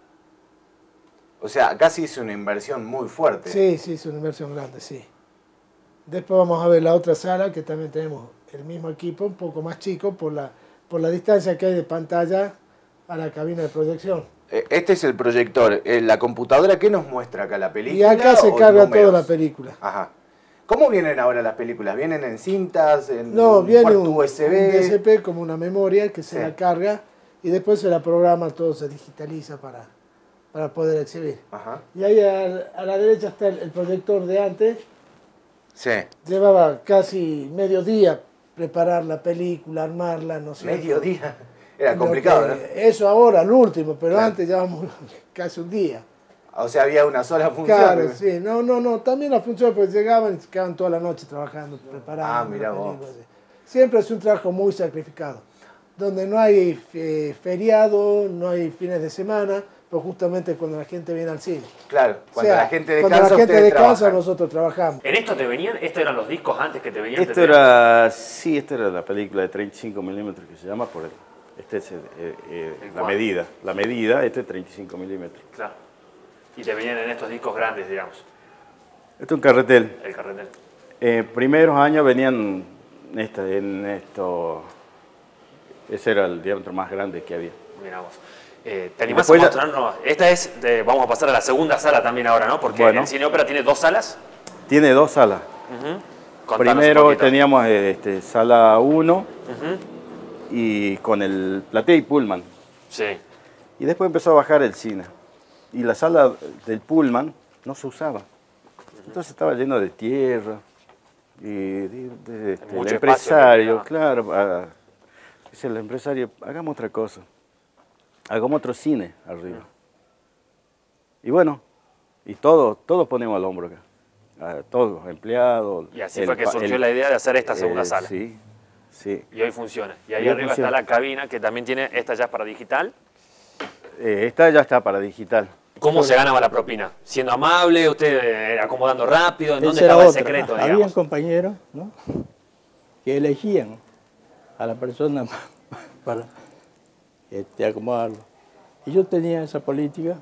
S3: O sea, acá sí es una inversión muy fuerte.
S2: Sí, sí, es una inversión grande, sí. Después vamos a ver la otra sala, que también tenemos el mismo equipo, un poco más chico, por la, por la distancia que hay de pantalla a la cabina de proyección.
S3: Este es el proyector. ¿La computadora qué nos muestra acá? ¿La película?
S2: Y acá se carga toda la película.
S3: Ajá. ¿Cómo vienen ahora las películas? ¿Vienen en cintas, en
S2: no,
S3: un
S2: viene
S3: puerto
S2: un,
S3: U S B?
S2: un D S P como una memoria que se
S3: sí.
S2: la carga y después se la programa, todo se digitaliza para... para poder exhibir.
S3: Ajá.
S2: Y ahí a, a la derecha está el, el proyector de antes.
S3: Sí.
S2: Llevaba casi medio día preparar la película, armarla, no sé.
S3: Medio día. Era complicado, ¿no?
S2: Eso ahora, el último, pero
S3: claro.
S2: antes llevamos casi un día.
S3: O sea, había una sola función.
S2: Claro, sí. No, no, no. También la función, pues llegaban y se quedaban toda la noche trabajando, preparando.
S3: Ah, mira vos.
S2: Siempre es un trabajo muy sacrificado. Donde no hay eh, feriado, no hay fines de semana, pues justamente cuando la gente viene al cine.
S3: Claro, cuando
S2: o sea,
S3: la gente descansa,
S2: cuando la gente descansa,
S3: trabajan.
S2: Nosotros trabajamos.
S1: ¿En esto te venían? ¿Estos eran los discos antes que te venían?
S4: Esto
S1: te
S4: era, sí, esta era la película de treinta y cinco milímetros que se llama por el, este es el, eh, eh, la
S1: cuál?
S4: medida, la medida, este es treinta y cinco milímetros.
S1: Claro. Y te venían en estos discos grandes, digamos.
S4: Esto es un carretel.
S1: El carretel.
S4: Eh, primeros años venían en, esta, en esto, ese era el diámetro más grande que había.
S1: Mira vos. Eh, ¿Te animás a mostrarnos? Esta es, de, vamos a pasar a la segunda sala también ahora, ¿no? Porque bueno, el Cine Ópera tiene dos salas.
S4: Tiene dos salas.
S1: Uh-huh.
S4: Primero teníamos este, sala uno uh-huh. y con el platea y Pullman.
S1: Sí.
S4: Y después empezó a bajar el cine. Y la sala del Pullman no se usaba. Uh-huh. Entonces estaba lleno de tierra. Y de, de, de, este, el empresario, claro, a, dice el empresario, hagamos otra cosa. Hagamos otro cine arriba. Y bueno, y todos todos ponemos al hombro acá. A todos, empleados.
S1: Y así el, fue que surgió el, la idea de hacer esta segunda
S4: eh,
S1: sala.
S4: Sí, sí.
S1: Y hoy funciona. Y ahí
S4: y
S1: arriba
S4: funciona.
S1: está la cabina, que también tiene, esta ya es para digital.
S4: Eh, esta ya está para digital.
S1: ¿Cómo se ganaba la propina? ¿Siendo amable, usted eh, acomodando rápido? ¿En dónde
S5: Esa
S1: estaba el
S5: otra.
S1: secreto, digamos?
S5: Habían compañeros, ¿no?, que elegían a la persona para este, acomodarlo. Y yo tenía esa política,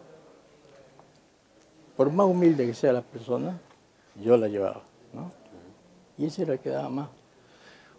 S5: por más humilde que sea la persona, yo la llevaba, ¿no? Y ese era el que daba más.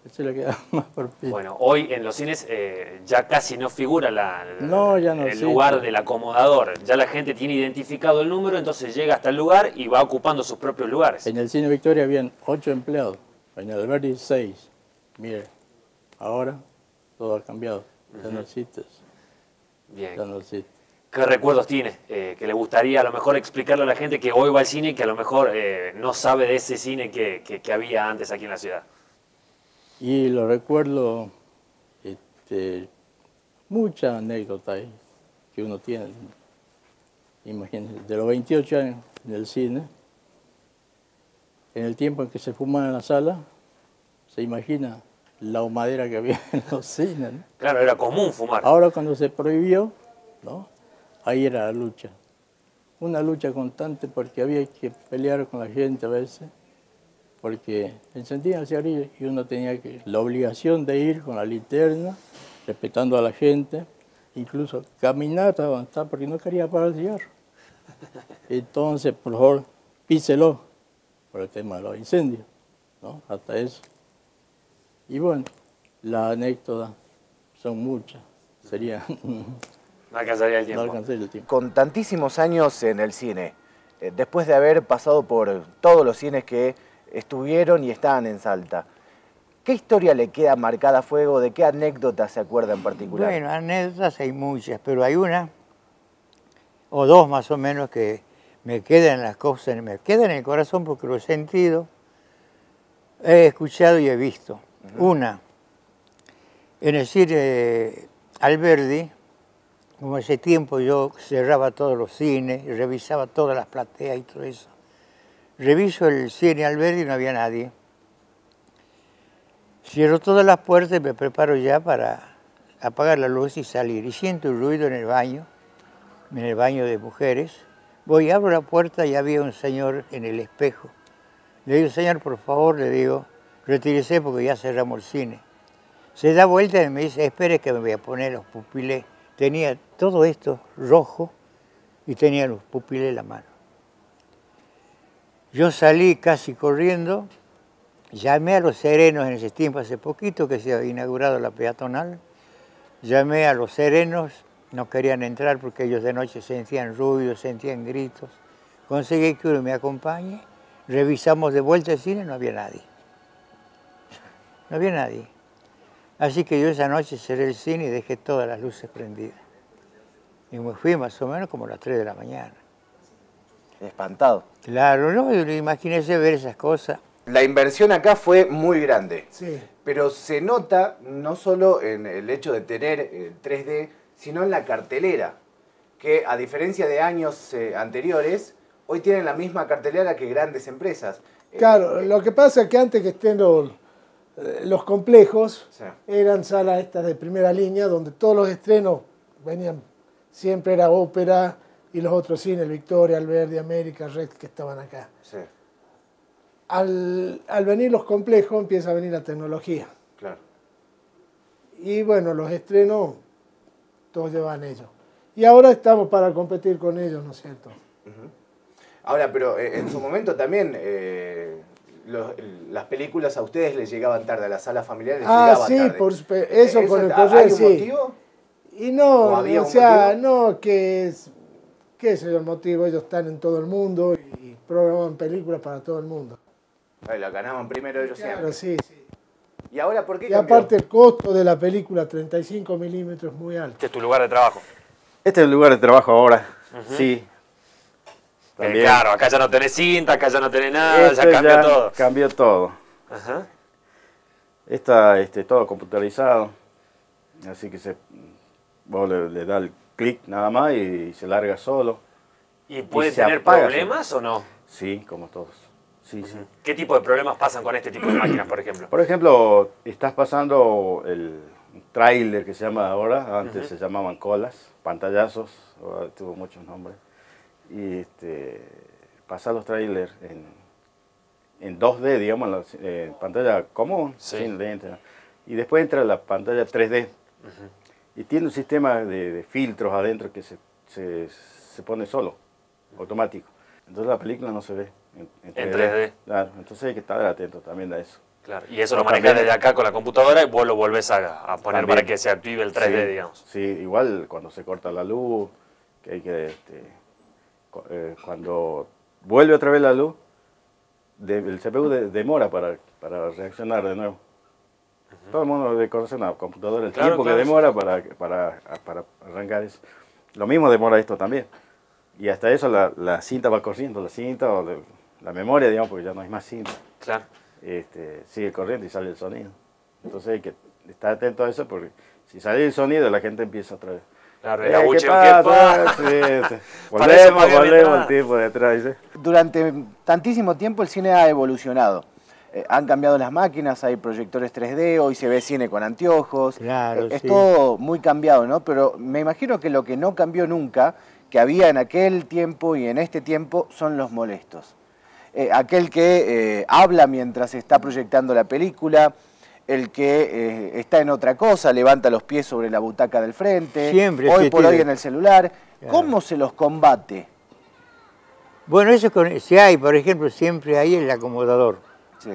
S5: Se le queda más propicio.
S1: Bueno, hoy en los cines eh, ya casi no figura la,
S5: no, ya no
S1: el
S5: existe.
S1: lugar del acomodador. Ya la gente tiene identificado el número, entonces llega hasta el lugar y va ocupando sus propios lugares.
S5: En el Cine Victoria habían ocho empleados, en el Alberdi seis. Mire, ahora todo ha cambiado. Ya no existe eso.
S1: Bien.
S5: Ya no existe.
S1: ¿Qué recuerdos tiene? Eh, que le gustaría a lo mejor explicarle a la gente que hoy va al cine y que a lo mejor eh, no sabe de ese cine que, que, que había antes aquí en la ciudad.
S5: Y lo recuerdo, este, muchas anécdotas ahí que uno tiene. Imagínense, de los veintiocho años en el cine, en el tiempo en que se fumaba en la sala, se imagina la humadera que había en los cines, ¿no?
S1: Claro, era común fumar.
S5: Ahora cuando se prohibió, ¿no? Ahí era la lucha. Una lucha constante porque había que pelear con la gente a veces, porque encendían el cigarrillo y uno tenía que, la obligación de ir con la linterna, respetando a la gente, incluso caminar hasta avanzar porque no quería parar el cigarro. Entonces, por favor, píselo por el tema de los incendios, ¿no? Hasta eso. Y bueno, las anécdotas son muchas, serían...
S1: No alcanzaría el tiempo.
S5: No alcanzaría el tiempo.
S3: Con tantísimos años en el cine, eh, después de haber pasado por todos los cines que estuvieron y estaban en Salta, ¿qué historia le queda marcada a fuego? ¿De qué anécdota se acuerda en particular?
S6: Bueno, anécdotas hay muchas, pero hay una o dos más o menos que me quedan las cosas, me quedan en el corazón porque lo he sentido, he escuchado y he visto. Uh-huh. Una, en el cine Alberdi, como ese tiempo yo cerraba todos los cines y revisaba todas las plateas y todo eso. Reviso el cine Alberdi y no había nadie. Cierro todas las puertas y me preparo ya para apagar la luz y salir. Y siento un ruido en el baño, en el baño de mujeres. Voy, abro la puerta y había un señor en el espejo. Le digo, señor, por favor, le digo, retírese porque ya cerramos el cine. Se da vuelta y me dice, espere que me voy a poner los pupilés. Tenía todo esto rojo y tenía los pupilés en la mano. Yo salí casi corriendo, llamé a los serenos en ese tiempo, hace poquito que se había inaugurado la peatonal, llamé a los serenos, no querían entrar porque ellos de noche sentían ruido, sentían gritos. Conseguí que uno me acompañe, revisamos de vuelta el cine, no había nadie. No había nadie. Así que yo esa noche cerré el cine y dejé todas las luces prendidas. Y me fui más o menos como a las tres de la mañana.
S3: Espantado.
S6: Claro, no, imagínese ver esas cosas.
S3: La inversión acá fue muy grande.
S2: Sí.
S3: Pero se nota no solo en el hecho de tener el tres D, sino en la cartelera. Que a diferencia de años eh, anteriores, hoy tienen la misma cartelera que grandes empresas.
S2: Claro, lo que pasa es que antes que estén los... Los complejos sí. eran salas estas de primera línea donde todos los estrenos venían, siempre era ópera y los otros cines, el Victoria, Alberdi, América, Red, que estaban acá.
S3: Sí.
S2: Al, al venir los complejos empieza a venir la tecnología.
S3: Claro.
S2: Y bueno, los estrenos todos llevan ellos. Y ahora estamos para competir con ellos, ¿no es cierto?
S3: Uh-huh. Ahora, pero eh, en su momento también... Eh... Los, las películas a ustedes les llegaban tarde, a las salas familiares les
S2: ah,
S3: llegaban
S2: sí,
S3: tarde.
S2: Por, eso, eso con el correr,
S3: ¿Hay un
S2: sí.
S3: motivo?
S2: Y no,
S3: ¿O había
S2: o
S3: un
S2: sea,
S3: motivo?
S2: no, que es, qué es el motivo, ellos están en todo el mundo y programan películas para todo el mundo.
S3: Ay, la ganaban primero ellos
S2: claro,
S3: siempre.
S2: sí, sí.
S3: ¿Y ahora por qué
S2: Y
S3: cambió?
S2: aparte el costo de la película treinta y cinco milímetros es muy alto.
S1: Este es tu lugar de trabajo.
S4: Este es el lugar de trabajo ahora, uh-huh. sí.
S1: Eh, claro, acá ya no tenés cinta, acá ya no tenés nada,
S4: este
S1: ya cambió
S4: ya
S1: todo.
S4: Cambió todo.
S1: Ajá.
S4: Está este, todo computarizado, así que se, vos le, le das el clic nada más y se larga solo.
S1: ¿Y puede
S4: y se
S1: tener
S4: apaga
S1: problemas
S4: solo.
S1: o no?
S4: Sí, como todos. Sí, uh-huh. sí.
S1: ¿Qué tipo de problemas pasan con este tipo de máquinas, por ejemplo?
S4: Por ejemplo, estás pasando el tráiler que se llama ahora, antes uh-huh. se llamaban colas, pantallazos, ahora tuvo muchos nombres. Y este, pasar los trailers en, en dos D, digamos, en la eh, pantalla común, sí. sin lente, ¿no? Y después entra la pantalla tres D. Uh-huh. Y tiene un sistema de, de filtros adentro que se, se, se pone solo, automático. Entonces la película no se ve en, en tres D.
S1: En tres D.
S4: Claro, entonces hay que estar atento también a eso.
S1: Claro, y eso lo manejas desde acá con la computadora y vos lo volvés a, a poner
S4: También.
S1: para que se active el tres D,
S4: Sí,
S1: digamos.
S4: Sí, igual cuando se corta la luz, que hay que, este, eh, cuando vuelve otra vez la luz, de, el C P U de, demora para, para reaccionar de nuevo. Uh-huh. Todo el mundo debe conocer una computadora, el
S1: claro,
S4: tiempo
S1: claro,
S4: que demora
S1: sí.
S4: para, para, para arrancar eso. Lo mismo demora esto también. Y hasta eso la, la cinta va corriendo, la cinta o de, la memoria, digamos, porque ya no hay más cinta.
S1: Claro.
S4: Este, sigue corriendo y sale el sonido. Entonces hay que estar atento a eso porque si sale el sonido la gente empieza otra vez.
S1: Claro,
S4: eh,
S1: el abucheo,
S4: ¿qué pasa?
S1: ¿qué
S4: Sí, sí. Volvemos, volvemos el tiempo de atrás. ¿sí?
S3: Durante tantísimo tiempo el cine ha evolucionado. Eh, han cambiado las máquinas, hay proyectores tres D, hoy se ve cine con anteojos.
S6: Claro,
S3: eh, es
S6: sí.
S3: todo muy cambiado, ¿no? Pero me imagino que lo que no cambió nunca, que había en aquel tiempo y en este tiempo, son los molestos. Eh, aquel que eh, habla mientras está proyectando la película, el que eh, está en otra cosa, levanta los pies sobre la butaca del frente,
S6: Siempre
S3: hoy por
S6: tiene.
S3: hoy en el celular.
S6: Claro.
S3: ¿Cómo se los combate?
S6: Bueno, eso con, si hay, por ejemplo, siempre hay el acomodador.
S3: Sí.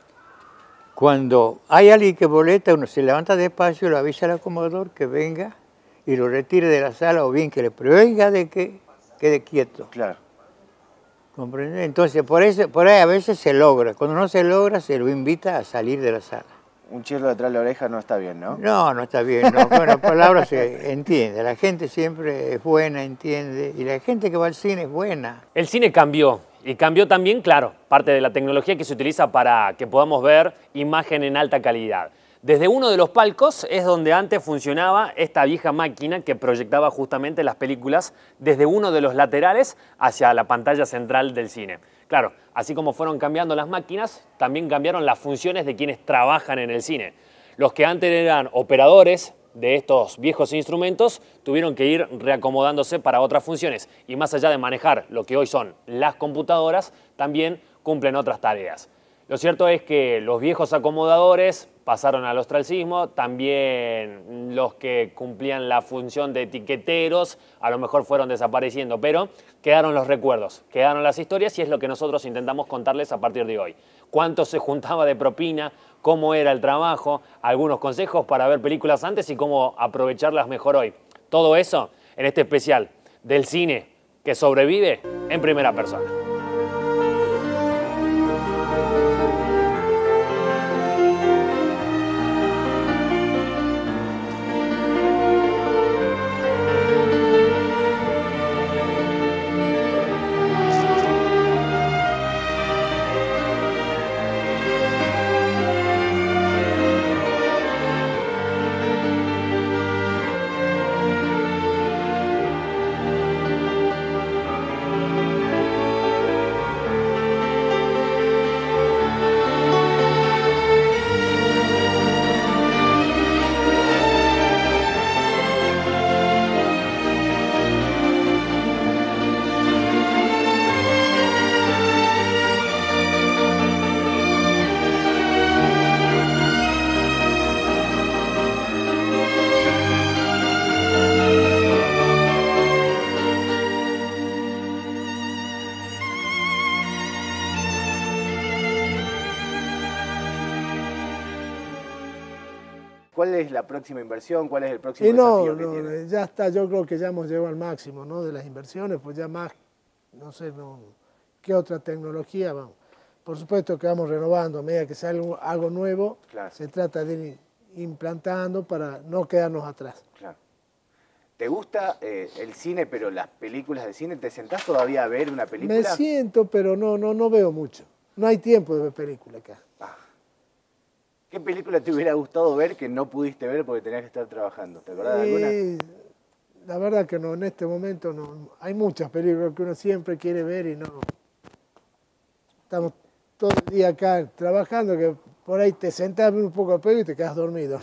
S6: Cuando hay alguien que boleta, uno se levanta despacio, lo avisa al acomodador que venga y lo retire de la sala o bien que le prohíba de que quede quieto.
S3: Claro.
S6: ¿Comprende? Entonces, por, eso, por ahí a veces se logra. Cuando no se logra, se lo invita a salir de la sala.
S3: Un chirlo detrás de la oreja no está bien, ¿no?
S6: No, no está bien. No. Con las palabras se entiende. La gente siempre es buena, entiende. Y la gente que va al cine es buena.
S1: El cine cambió. Y cambió también, claro, parte de la tecnología que se utiliza para que podamos ver imagen en alta calidad. Desde uno de los palcos es donde antes funcionaba esta vieja máquina que proyectaba justamente las películas desde uno de los laterales hacia la pantalla central del cine. Claro, así como fueron cambiando las máquinas, también cambiaron las funciones de quienes trabajan en el cine. Los que antes eran operadores de estos viejos instrumentos tuvieron que ir reacomodándose para otras funciones y más allá de manejar lo que hoy son las computadoras, también cumplen otras tareas. Lo cierto es que los viejos acomodadores pasaron al ostracismo, también los que cumplían la función de etiqueteros a lo mejor fueron desapareciendo, pero quedaron los recuerdos, quedaron las historias y es lo que nosotros intentamos contarles a partir de hoy. Cuánto se juntaba de propina, cómo era el trabajo, algunos consejos para ver películas antes y cómo aprovecharlas mejor hoy. Todo eso en este especial del cine que sobrevive en primera persona.
S3: ¿Cuál es la próxima inversión? ¿Cuál es el próximo
S2: Y no,
S3: desafío que
S2: no,
S3: tiene?
S2: ya está, yo creo que ya hemos llegado al máximo, ¿no? De las inversiones, pues ya más, no sé, no, ¿qué otra tecnología vamos? Por supuesto que vamos renovando, a medida que sale algo, algo nuevo,
S3: Claro.
S2: se trata de ir implantando para no quedarnos atrás.
S3: Claro. ¿Te gusta eh, el cine, pero las películas de cine? ¿Te sentás todavía a ver una película?
S2: Me siento, pero no, no, no veo mucho. No hay tiempo de ver película acá.
S3: Ah. ¿Qué película te hubiera gustado ver que no pudiste ver porque tenías que estar trabajando? ¿Te acordás de alguna?
S2: Y la verdad que no, en este momento no. Hay muchas películas que uno siempre quiere ver y no. Estamos todo el día acá trabajando que por ahí te sentás un poco a pelo y te quedas dormido.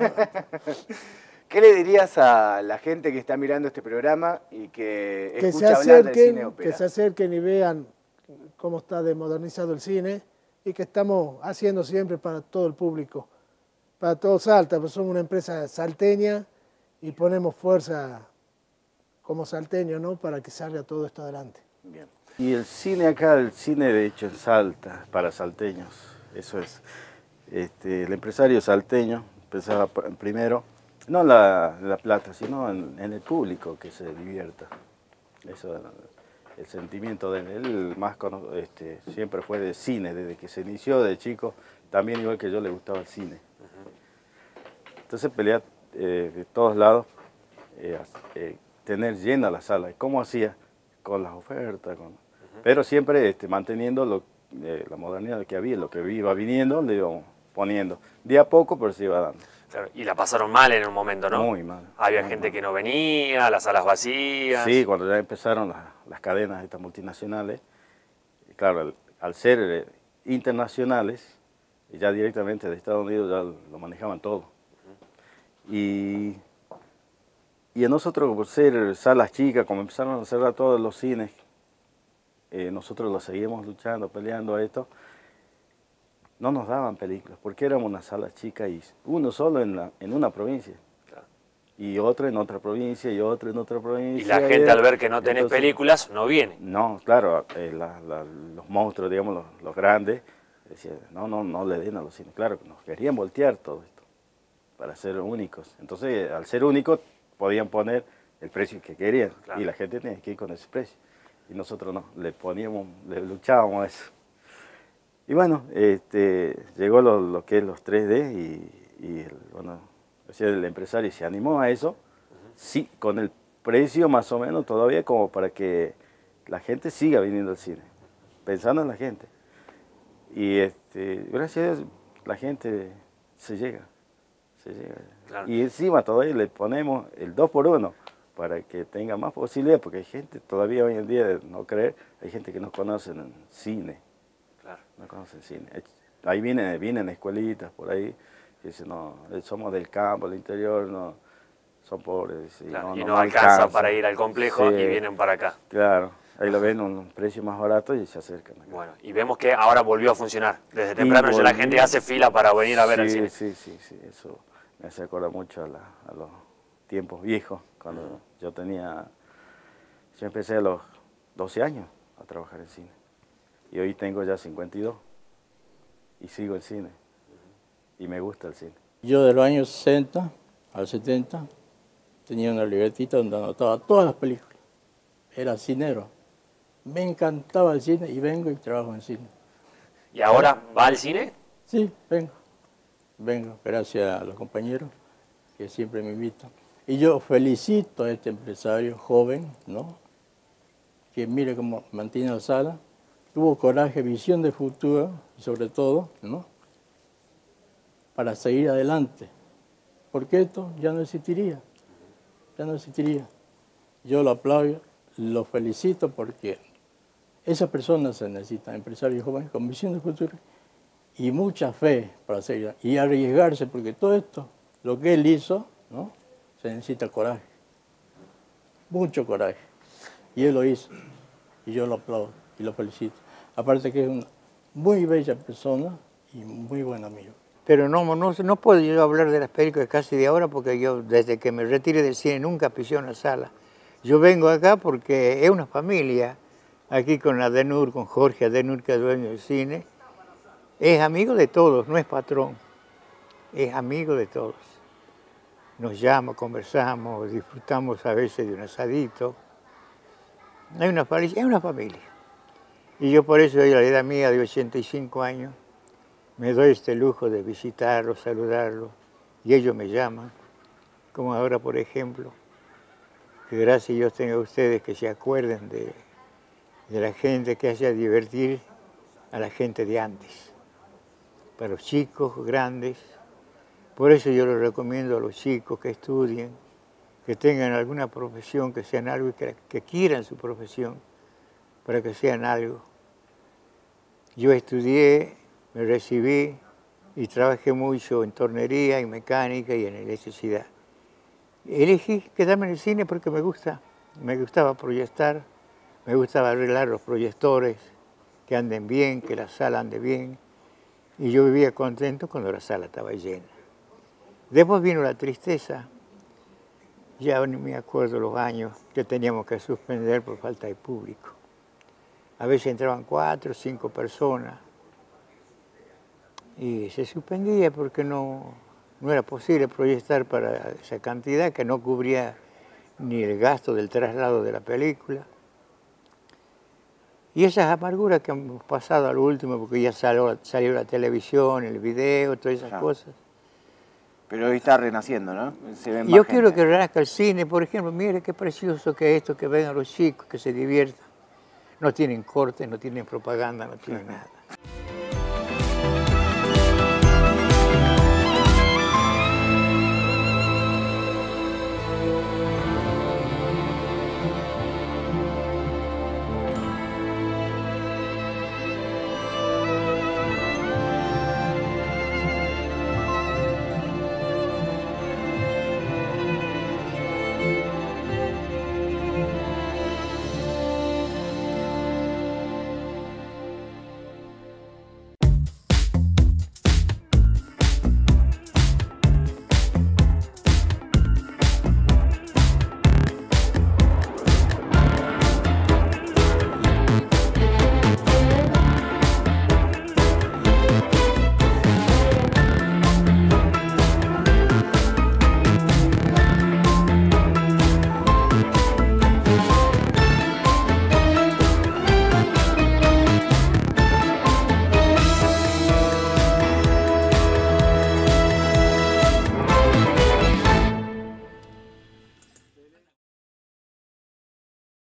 S3: ¿Qué le dirías a la gente que está mirando este programa y que,
S2: que
S3: escucha
S2: se
S3: hablar del cine
S2: acerquen,
S3: ópera?
S2: que se acerquen y vean cómo está desmodernizado el cine y que estamos haciendo siempre para todo el público, para todo Salta, pues somos una empresa salteña y ponemos fuerza como salteño, ¿no? Para que salga todo esto adelante.
S3: Bien.
S4: Y el cine acá, el cine de hecho en Salta, para salteños, eso es. este, el empresario salteño pensaba primero, no en la, la plata, sino en, en el público que se divierta. Eso, el sentimiento de él más este, siempre fue de cine, desde que se inició de chico, también igual que yo le gustaba el cine. Entonces peleaba eh, de todos lados, eh, eh, tener llena la sala. ¿Cómo hacía? Con las ofertas, con... Uh-huh. Pero siempre este, manteniendo lo, eh, la modernidad que había, lo que iba viniendo, le íbamos poniendo. De a poco, pero se iba dando.
S1: Claro, y la pasaron mal en un momento, ¿no?
S4: Muy mal.
S1: Había
S4: muy
S1: gente
S4: mal.
S1: que no venía, las salas vacías.
S4: Sí, cuando ya empezaron las, las cadenas estas multinacionales, y claro, al, al ser eh, internacionales, ya directamente de Estados Unidos ya lo manejaban todo. Uh-huh. Y, y a nosotros, por ser salas chicas, como empezaron a cerrar todos los cines, eh, nosotros lo seguimos luchando, peleando a esto. No nos daban películas, porque éramos una sala chica y uno solo en, la, en una provincia. Claro. Y otro en otra provincia, y otro en otra provincia.
S1: Y la gente al ver que no tenés entonces, películas, no viene.
S4: No, claro, eh, la, la, los monstruos, digamos, los, los grandes, decían, no, no, no le den a los cines. Claro, nos querían voltear todo esto, para ser únicos. Entonces, al ser únicos, podían poner el precio que querían, claro. Y la gente tenía que ir con ese precio. Y nosotros no, le poníamos, le luchábamos a eso. Y bueno, este, llegó lo, lo que es los tres D y, y el, bueno, o sea, el empresario se animó a eso, uh-huh. Sí, con el precio más o menos todavía como para que la gente siga viniendo al cine, pensando en la gente. Y este, gracias a Dios la gente se llega, se llega. Claro. Y encima todavía le ponemos el dos por uno para que tenga más posibilidades, porque hay gente todavía hoy en día, de no creer, hay gente que no conoce en cine. Claro. No conocen cine. Ahí vienen, vienen escuelitas por ahí que dicen, no, somos del campo, del interior, no, son pobres. Y
S1: claro,
S4: no,
S1: y
S4: no,
S1: no alcanza, alcanza para ir al complejo, sí, y vienen para acá.
S4: Claro, ahí lo ven a un precio más barato y se acercan acá.
S1: Bueno, y vemos que ahora volvió a funcionar. Desde temprano ya la gente hace fila para venir a ver
S4: sí,
S1: el cine.
S4: Sí, sí, sí, eso me hace acordar mucho a, la, a los tiempos viejos, cuando uh-huh. yo tenía, yo empecé a los doce años a trabajar en cine. Y hoy tengo ya cincuenta y dos y sigo el cine y me gusta el cine.
S5: Yo de los años sesenta al setenta tenía una libretita donde anotaba todas las películas. Era cinero. Me encantaba el cine y vengo y trabajo en cine.
S1: ¿Y ahora va al cine?
S5: Sí, vengo. Vengo, gracias a los compañeros que siempre me invitan. Y yo felicito a este empresario joven, ¿no? Que mire cómo mantiene la sala. Tuvo coraje, visión de futuro, y sobre todo, ¿no? Para seguir adelante. Porque esto ya no existiría. Ya no existiría. Yo lo aplaudo, lo felicito porque esas personas se necesitan, empresarios jóvenes con visión de futuro y mucha fe para seguir. Y arriesgarse, porque todo esto, lo que él hizo, ¿no? Se necesita coraje. Mucho coraje. Y él lo hizo. Y yo lo aplaudo y lo felicito. Aparte que es una muy bella persona y muy buen amigo.
S6: Pero no, no, no puedo yo hablar de las películas casi de ahora porque yo desde que me retiré del cine nunca pisé una sala. Yo vengo acá porque es una familia, aquí con Adenur, con Jorge Adenur, que es dueño del cine. Es amigo de todos, no es patrón, es amigo de todos. Nos llama, conversamos, disfrutamos a veces de un asadito. Hay una familia, es una familia. Y yo por eso, a la edad mía de ochenta y cinco años, me doy este lujo de visitarlos, saludarlos, y ellos me llaman, como ahora, por ejemplo, que gracias a Dios tenga ustedes que se acuerden de, de la gente que hacía divertir a la gente de antes, para los chicos, grandes. Por eso yo les recomiendo a los chicos que estudien, que tengan alguna profesión, que sean algo y que, que quieran su profesión, para que sean algo. Yo estudié, me recibí y trabajé mucho en tornería, en mecánica y en electricidad. Elegí quedarme en el cine porque me gusta, me gustaba proyectar, me gustaba arreglar los proyectores, que anden bien, que la sala ande bien, y yo vivía contento cuando la sala estaba llena. Después vino la tristeza, ya ni me acuerdo los años que teníamos que suspender por falta de público. A veces entraban cuatro o cinco personas. y se suspendía porque no, no era posible proyectar para esa cantidad que no cubría ni el gasto del traslado de la película. Y esas amarguras que hemos pasado a lo último, porque ya salió, salió la televisión, el video, todas esas
S3: Claro.
S6: cosas.
S3: Pero hoy está renaciendo, ¿no? Se ven
S6: Y yo
S3: más
S6: quiero
S3: gente.
S6: que renazca el cine, por ejemplo, mire qué precioso que es esto, que vengan los chicos, que se diviertan. No tienen cortes, no tienen propaganda, no tienen nada.